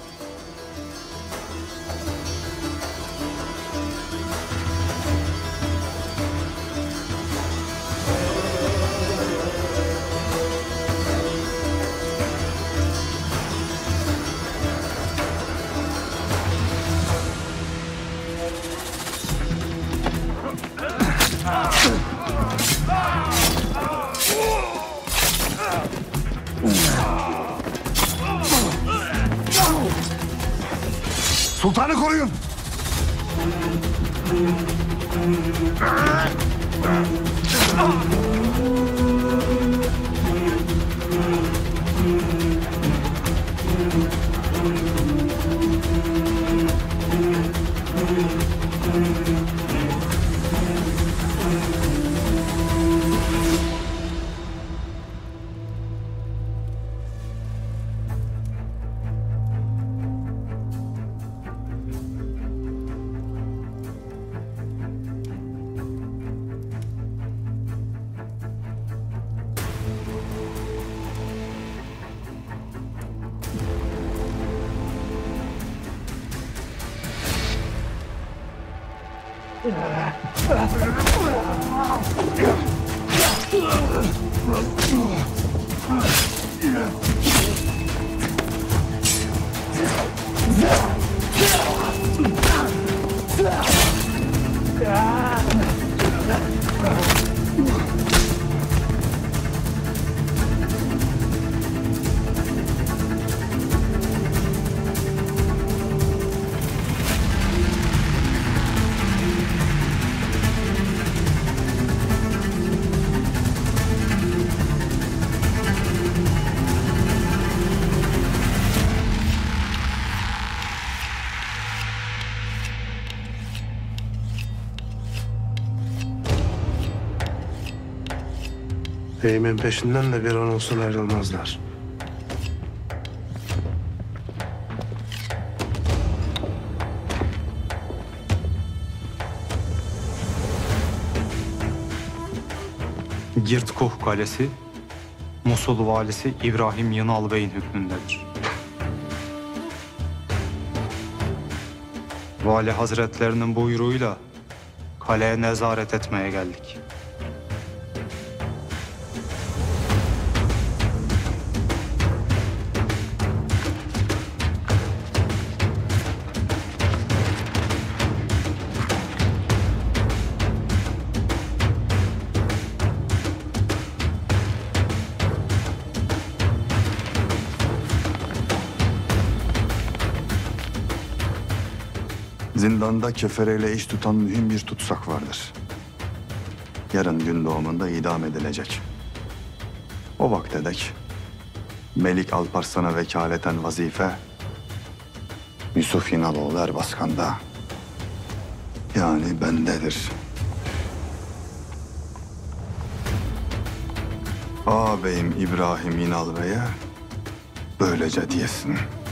Sultanı koruyun! Beyimin peşinden de bir an olsun ayrılmazlar. Girtkuh Kalesi, Musul valisi İbrahim Yınal Bey'in hükmündedir. Vali Hazretlerinin buyruğuyla kaleye nezaret etmeye geldik. Zindanda kefereyle iş tutan mühim bir tutsak vardır. Yarın gün doğumunda idam edilecek. O vakte dek Melik Alparslan'a vekaleten vazife Yusuf İnaloğlu Erbaskan'da, yani bendedir. Ağabeyim İbrahim İnal Bey'e böylece diyesin.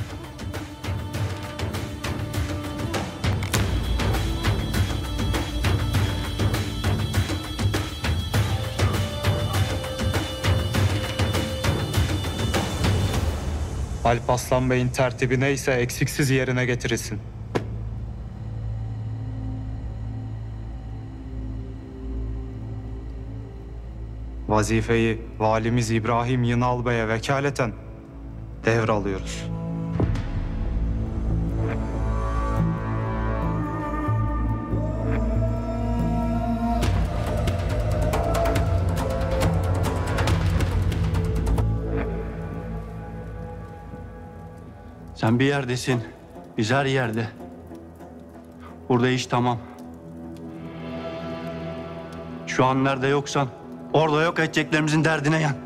Alparslan Bey'in tertibi neyse eksiksiz yerine getirilsin. Vazifeyi valimiz İbrahim Yınal Bey'e vekaleten devralıyoruz. Sen bir yerdesin. Biz her yerde. Burada iş tamam. Şu an nerede yoksan orada yok edeceklerimizin derdine yan.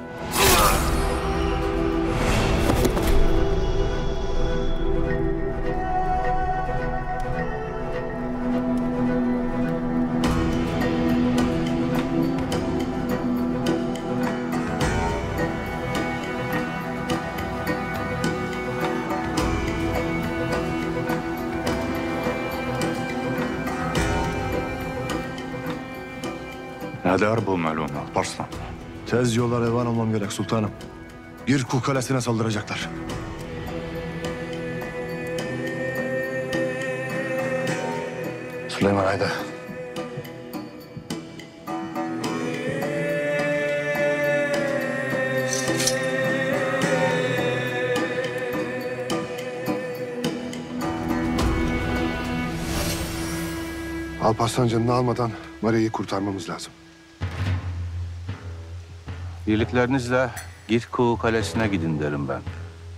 Ne der bu melun Alparslan? Tez yola revan olmam gerek sultanım. Girkuh Kalesi'ne saldıracaklar. Süleyman haydi. Alparslan canını almadan Maria'yı kurtarmamız lazım. Birliklerinizle Girkuh Kalesi'ne gidin derim ben.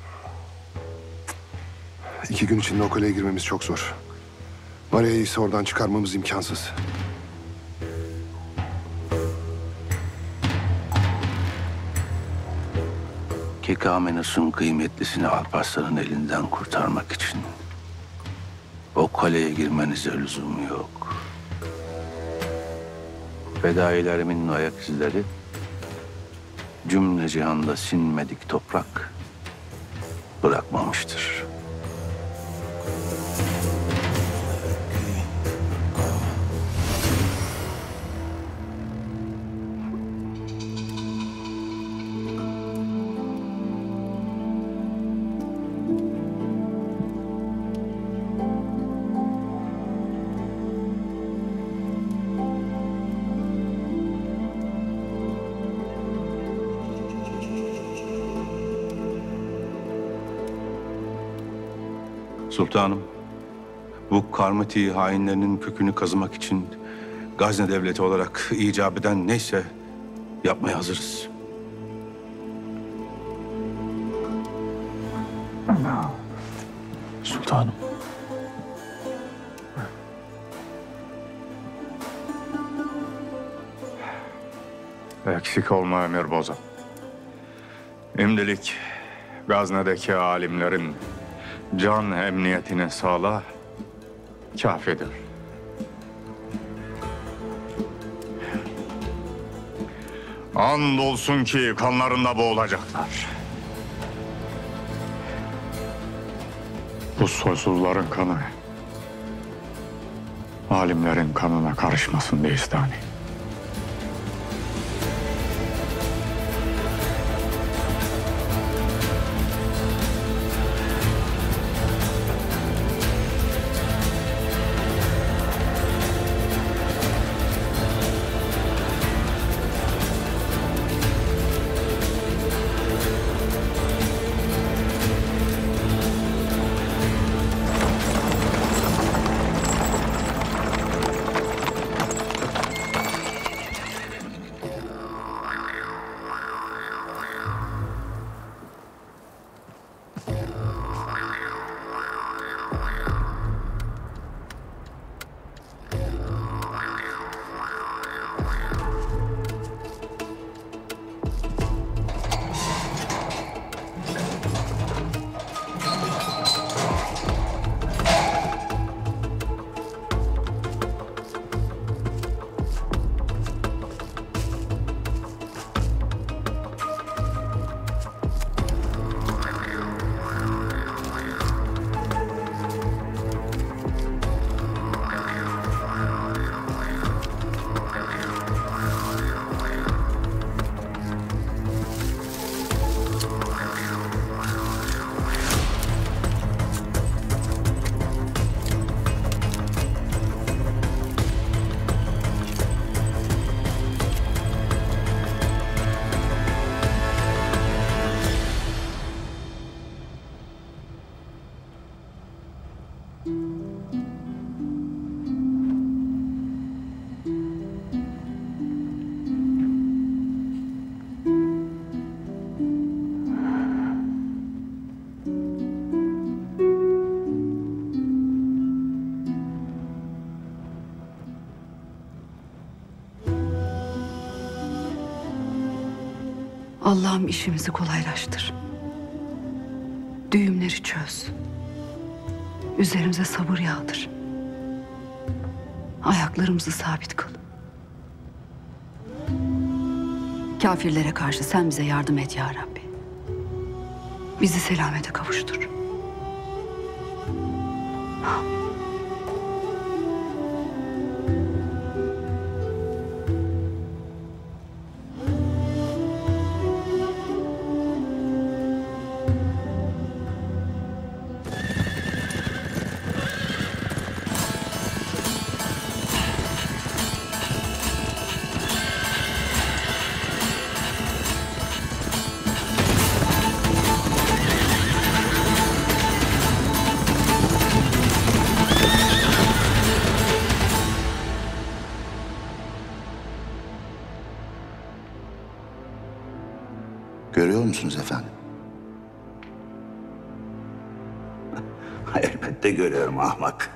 2 gün içinde o kaleye girmemiz çok zor. Maria'yı ise oradan çıkarmamız imkansız. Kekamenos'un kıymetlisini Alparslan'ın elinden kurtarmak için o kaleye girmenize lüzum yok. Fedailerimin ayak izleri cümle cihanda sinmedik toprak bırakmamıştır. Sultanım, bu Karmati hainlerinin kökünü kazımak için Gazne Devleti olarak icap eden neyse yapmaya hazırız. Sultanım. Eksik olma Emir Bozan. İmdilik Gazne'deki alimlerin can emniyetini sağla, kafidir. Andolsun ki kanlarında boğulacaklar. Bu soysuzların kanı alimlerin kanına karışmasın Deistani. Allah'ım işimizi kolaylaştır. Düğümleri çöz. Üzerimize sabır yağdır. Ayaklarımızı sabit kıl. Kafirlere karşı sen bize yardım et ya Rabbi. Bizi selamete kavuştur. Görüyor musunuz efendim? Elbette görüyorum ahmak.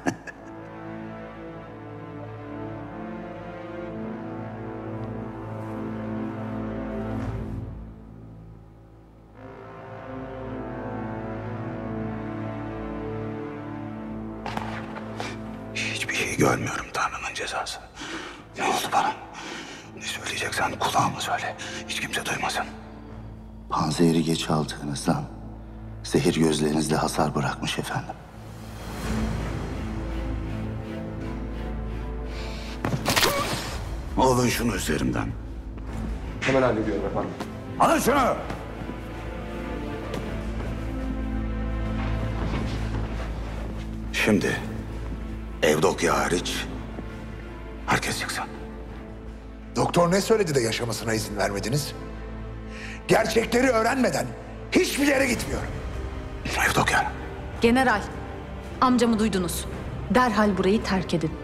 Hiçbir şey görmüyorum Tanrı'nın cezası. Ne oldu bana? Ne söyleyeceksen kulağıma söyle. Hiç kimse duymasın. Panzehiri geç aldığınızdan zehir gözlerinizde hasar bırakmış efendim. Alın şunu üzerimden. Hemen hallediyorum efendim. Alın şunu! Şimdi Evdokya hariç herkes çıksın. Doktor ne söyledi de yaşamasına izin vermediniz? Gerçekleri öğrenmeden hiçbir yere gitmiyorum. Evdokya. General, Amcamı duydunuz. Derhal burayı terk edin.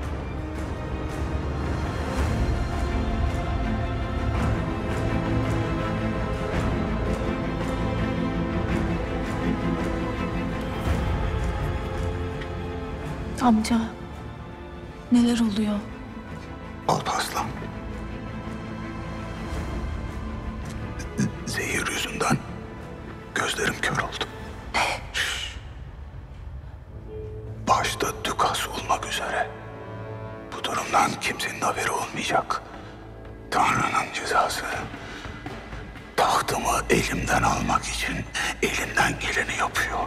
Amca, neler oluyor? Alparslan. Zehir yüzünden gözlerim kör oldu. Başta Dukas olmak üzere. Bu durumdan kimsenin haberi olmayacak. Tanrı'nın cezası. Tahtımı elimden almak için elinden geleni yapıyor.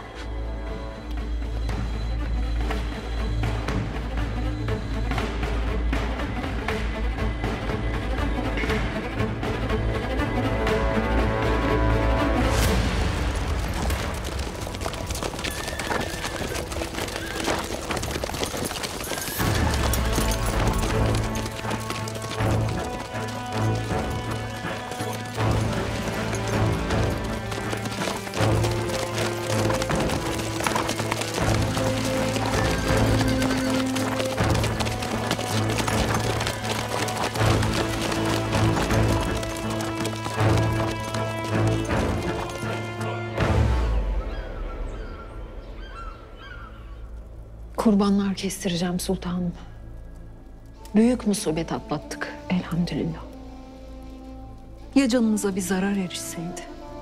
Kurbanlar kestireceğim sultanım. Büyük musibet atlattık elhamdülillah. Ya canınıza bir zarar erişseydi?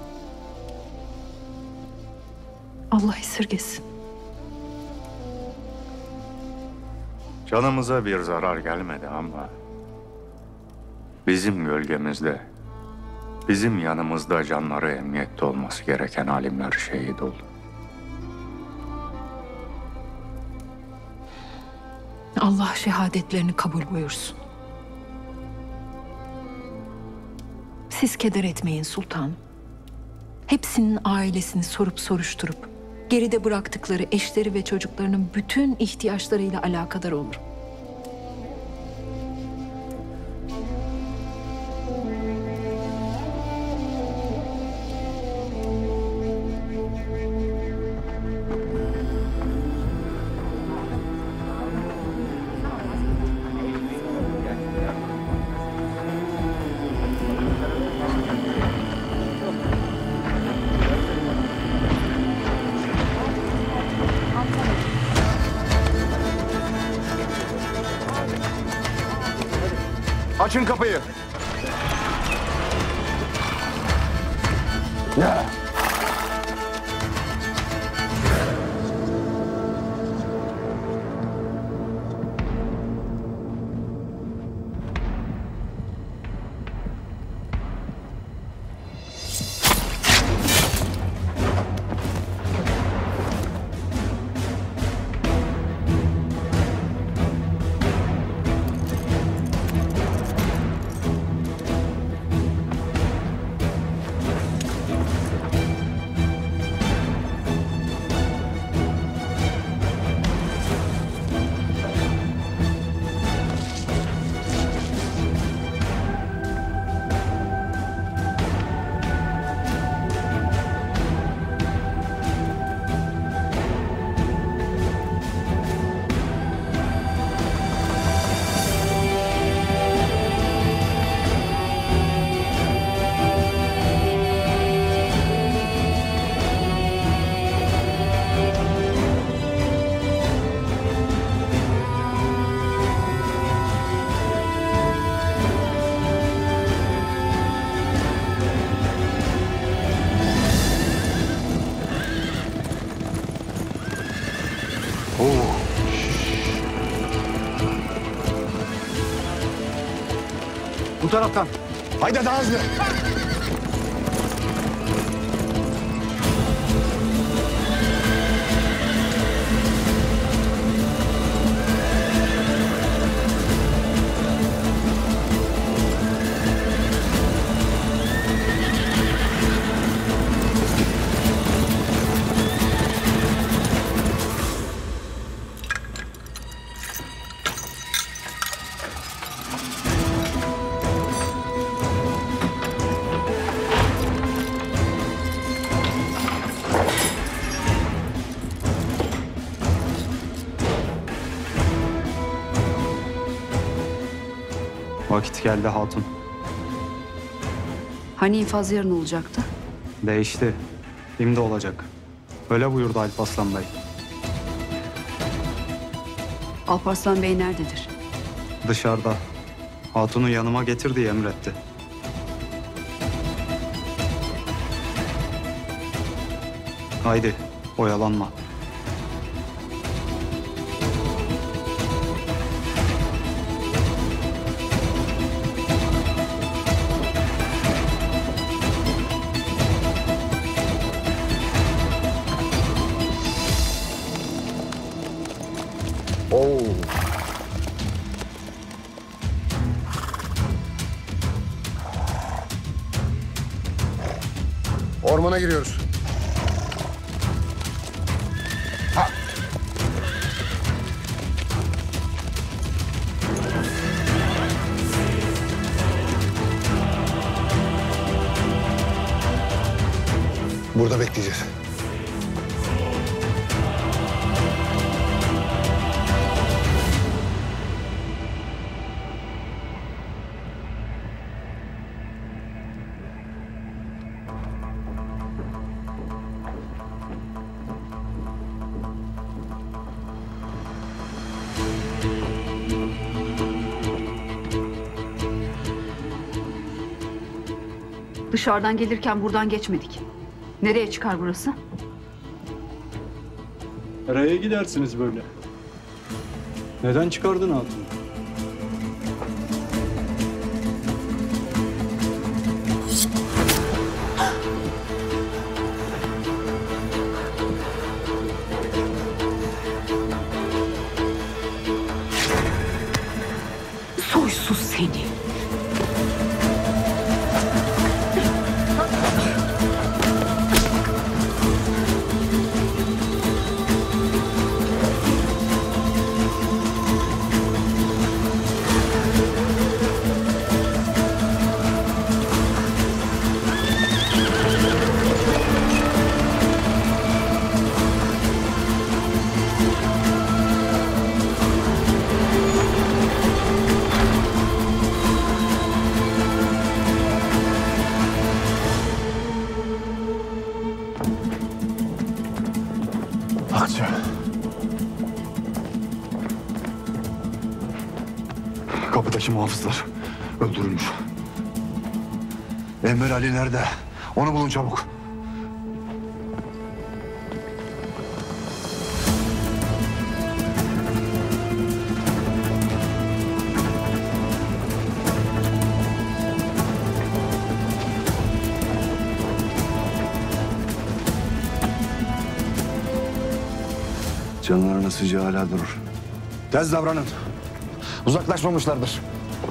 Allah esirgesin. Canımıza bir zarar gelmedi ama bizim gölgemizde, bizim yanımızda canları emniyette olması gereken alimler şehit oldu. Allah şehadetlerini kabul buyursun. Siz keder etmeyin sultanım. Hepsinin ailesini sorup soruşturup geride bıraktıkları eşleri ve çocuklarının bütün ihtiyaçlarıyla alakadar olurum. Açın kapıyı. Ya. Bu taraftan. Haydi daha hızlı. Vakit geldi hatun. Hani infaz yarın olacaktı? Değişti. Şimdi olacak. Öyle buyurdu Alparslan Bey. Alparslan Bey nerededir? Dışarıda. Hatunu yanıma getir diye emretti. Haydi, oyalanma. Oo. Ormana giriyoruz. Burada bekleyeceğiz. Dışarıdan gelirken buradan geçmedik. Nereye çıkar burası? Nereye gidersiniz böyle? Neden çıkardın hatunu? Soysuz seni. Akça. Kapıdaki muhafızlar öldürülmüş. Emir Ali nerede? Onu bulun çabuk. Canlarının sıcağı hala durur. Tez davranın. Uzaklaşmamışlardır.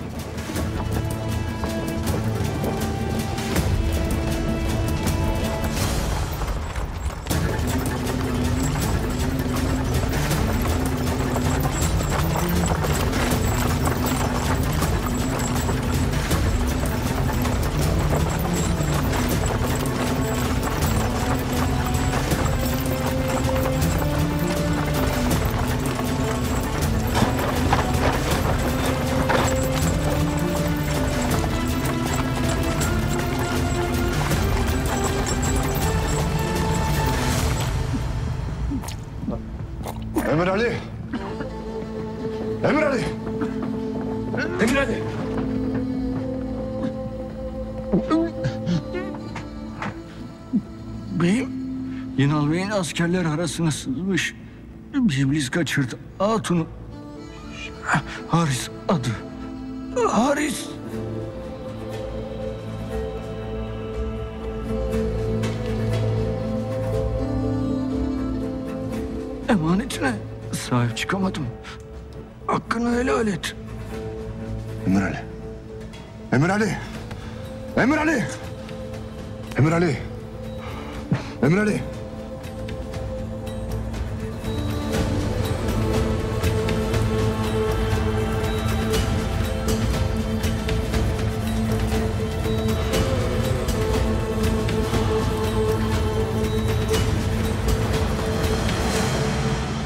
Emir Ali! Emir Ali! Emir Ali! Beyim, Yinal Bey'in askerler arasına sızmış. Bir iblis kaçırdı hatunu. Haris adı. Haris. Emanetine sahip çıkamadım. Hakkını helal et. Emir Ali! Emir Ali! Emir Ali! Emir Ali! Emir Ali!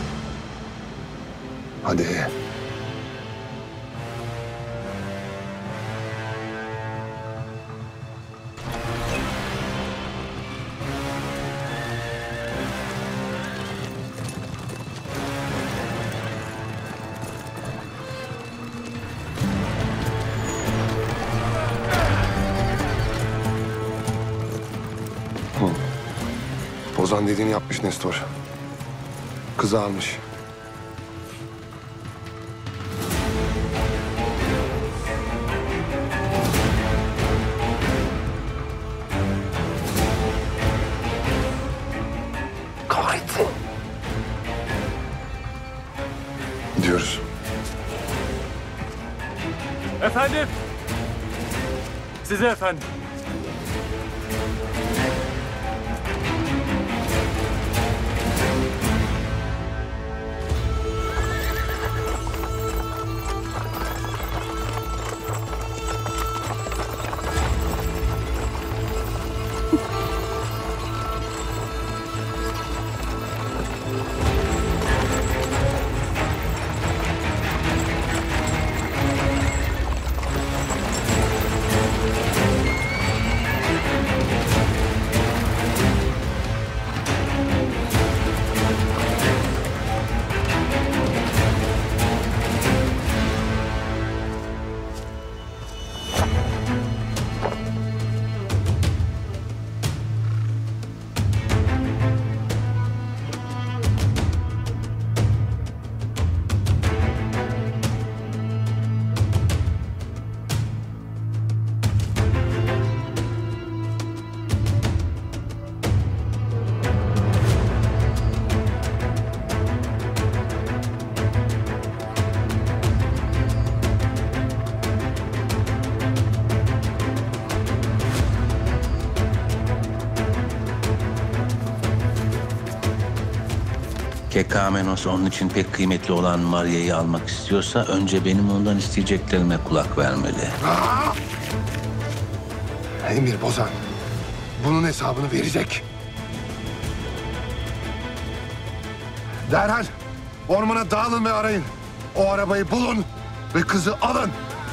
Hadi. Ozan dediğini yapmış Nestor. Kızı almış. Kahretsin. Gidiyoruz. Efendim. Size efendim. Kekamenos onun için pek kıymetli olan Maria'yı almak istiyorsa önce benim ondan isteyeceklerime kulak vermeli. Emir Bozan bunun hesabını verecek. Derhal ormana dağılın ve arayın. O arabayı bulun ve kızı alın.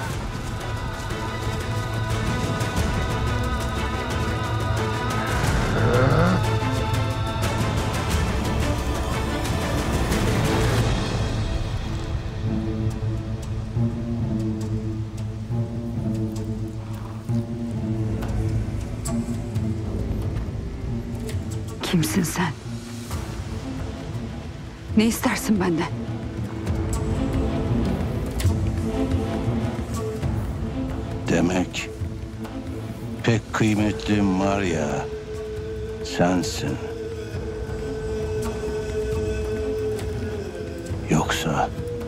Kimsin sen? Ne istersin benden? Demek pek kıymetli Maria sensin. Yoksa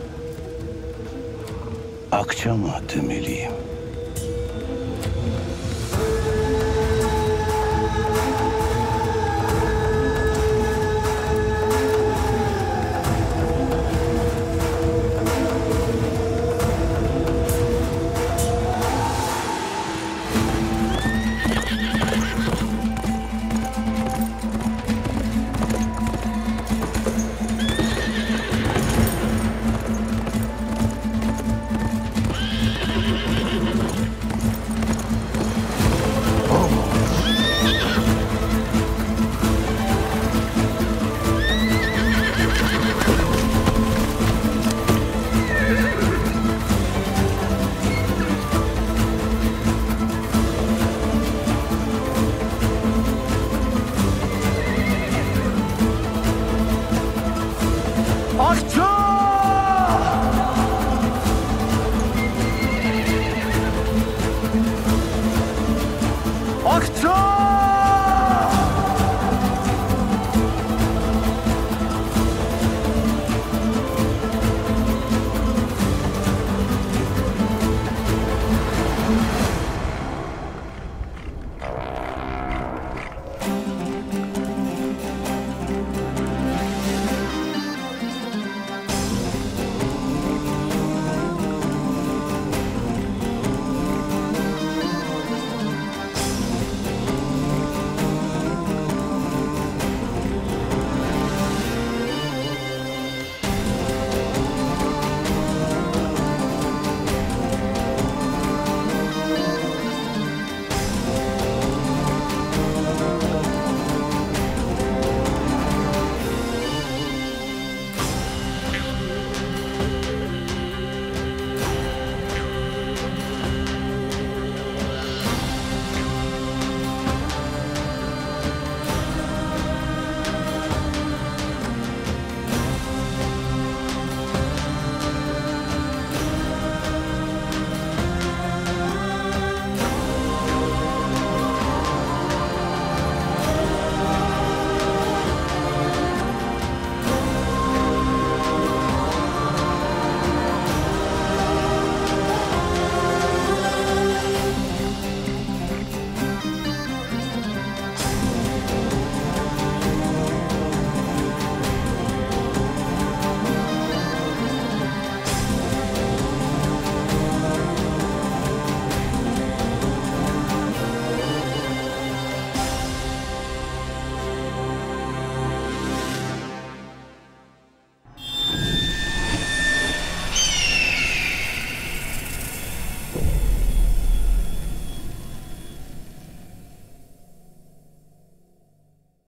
Akça mı demeliyim? Akça! Akça!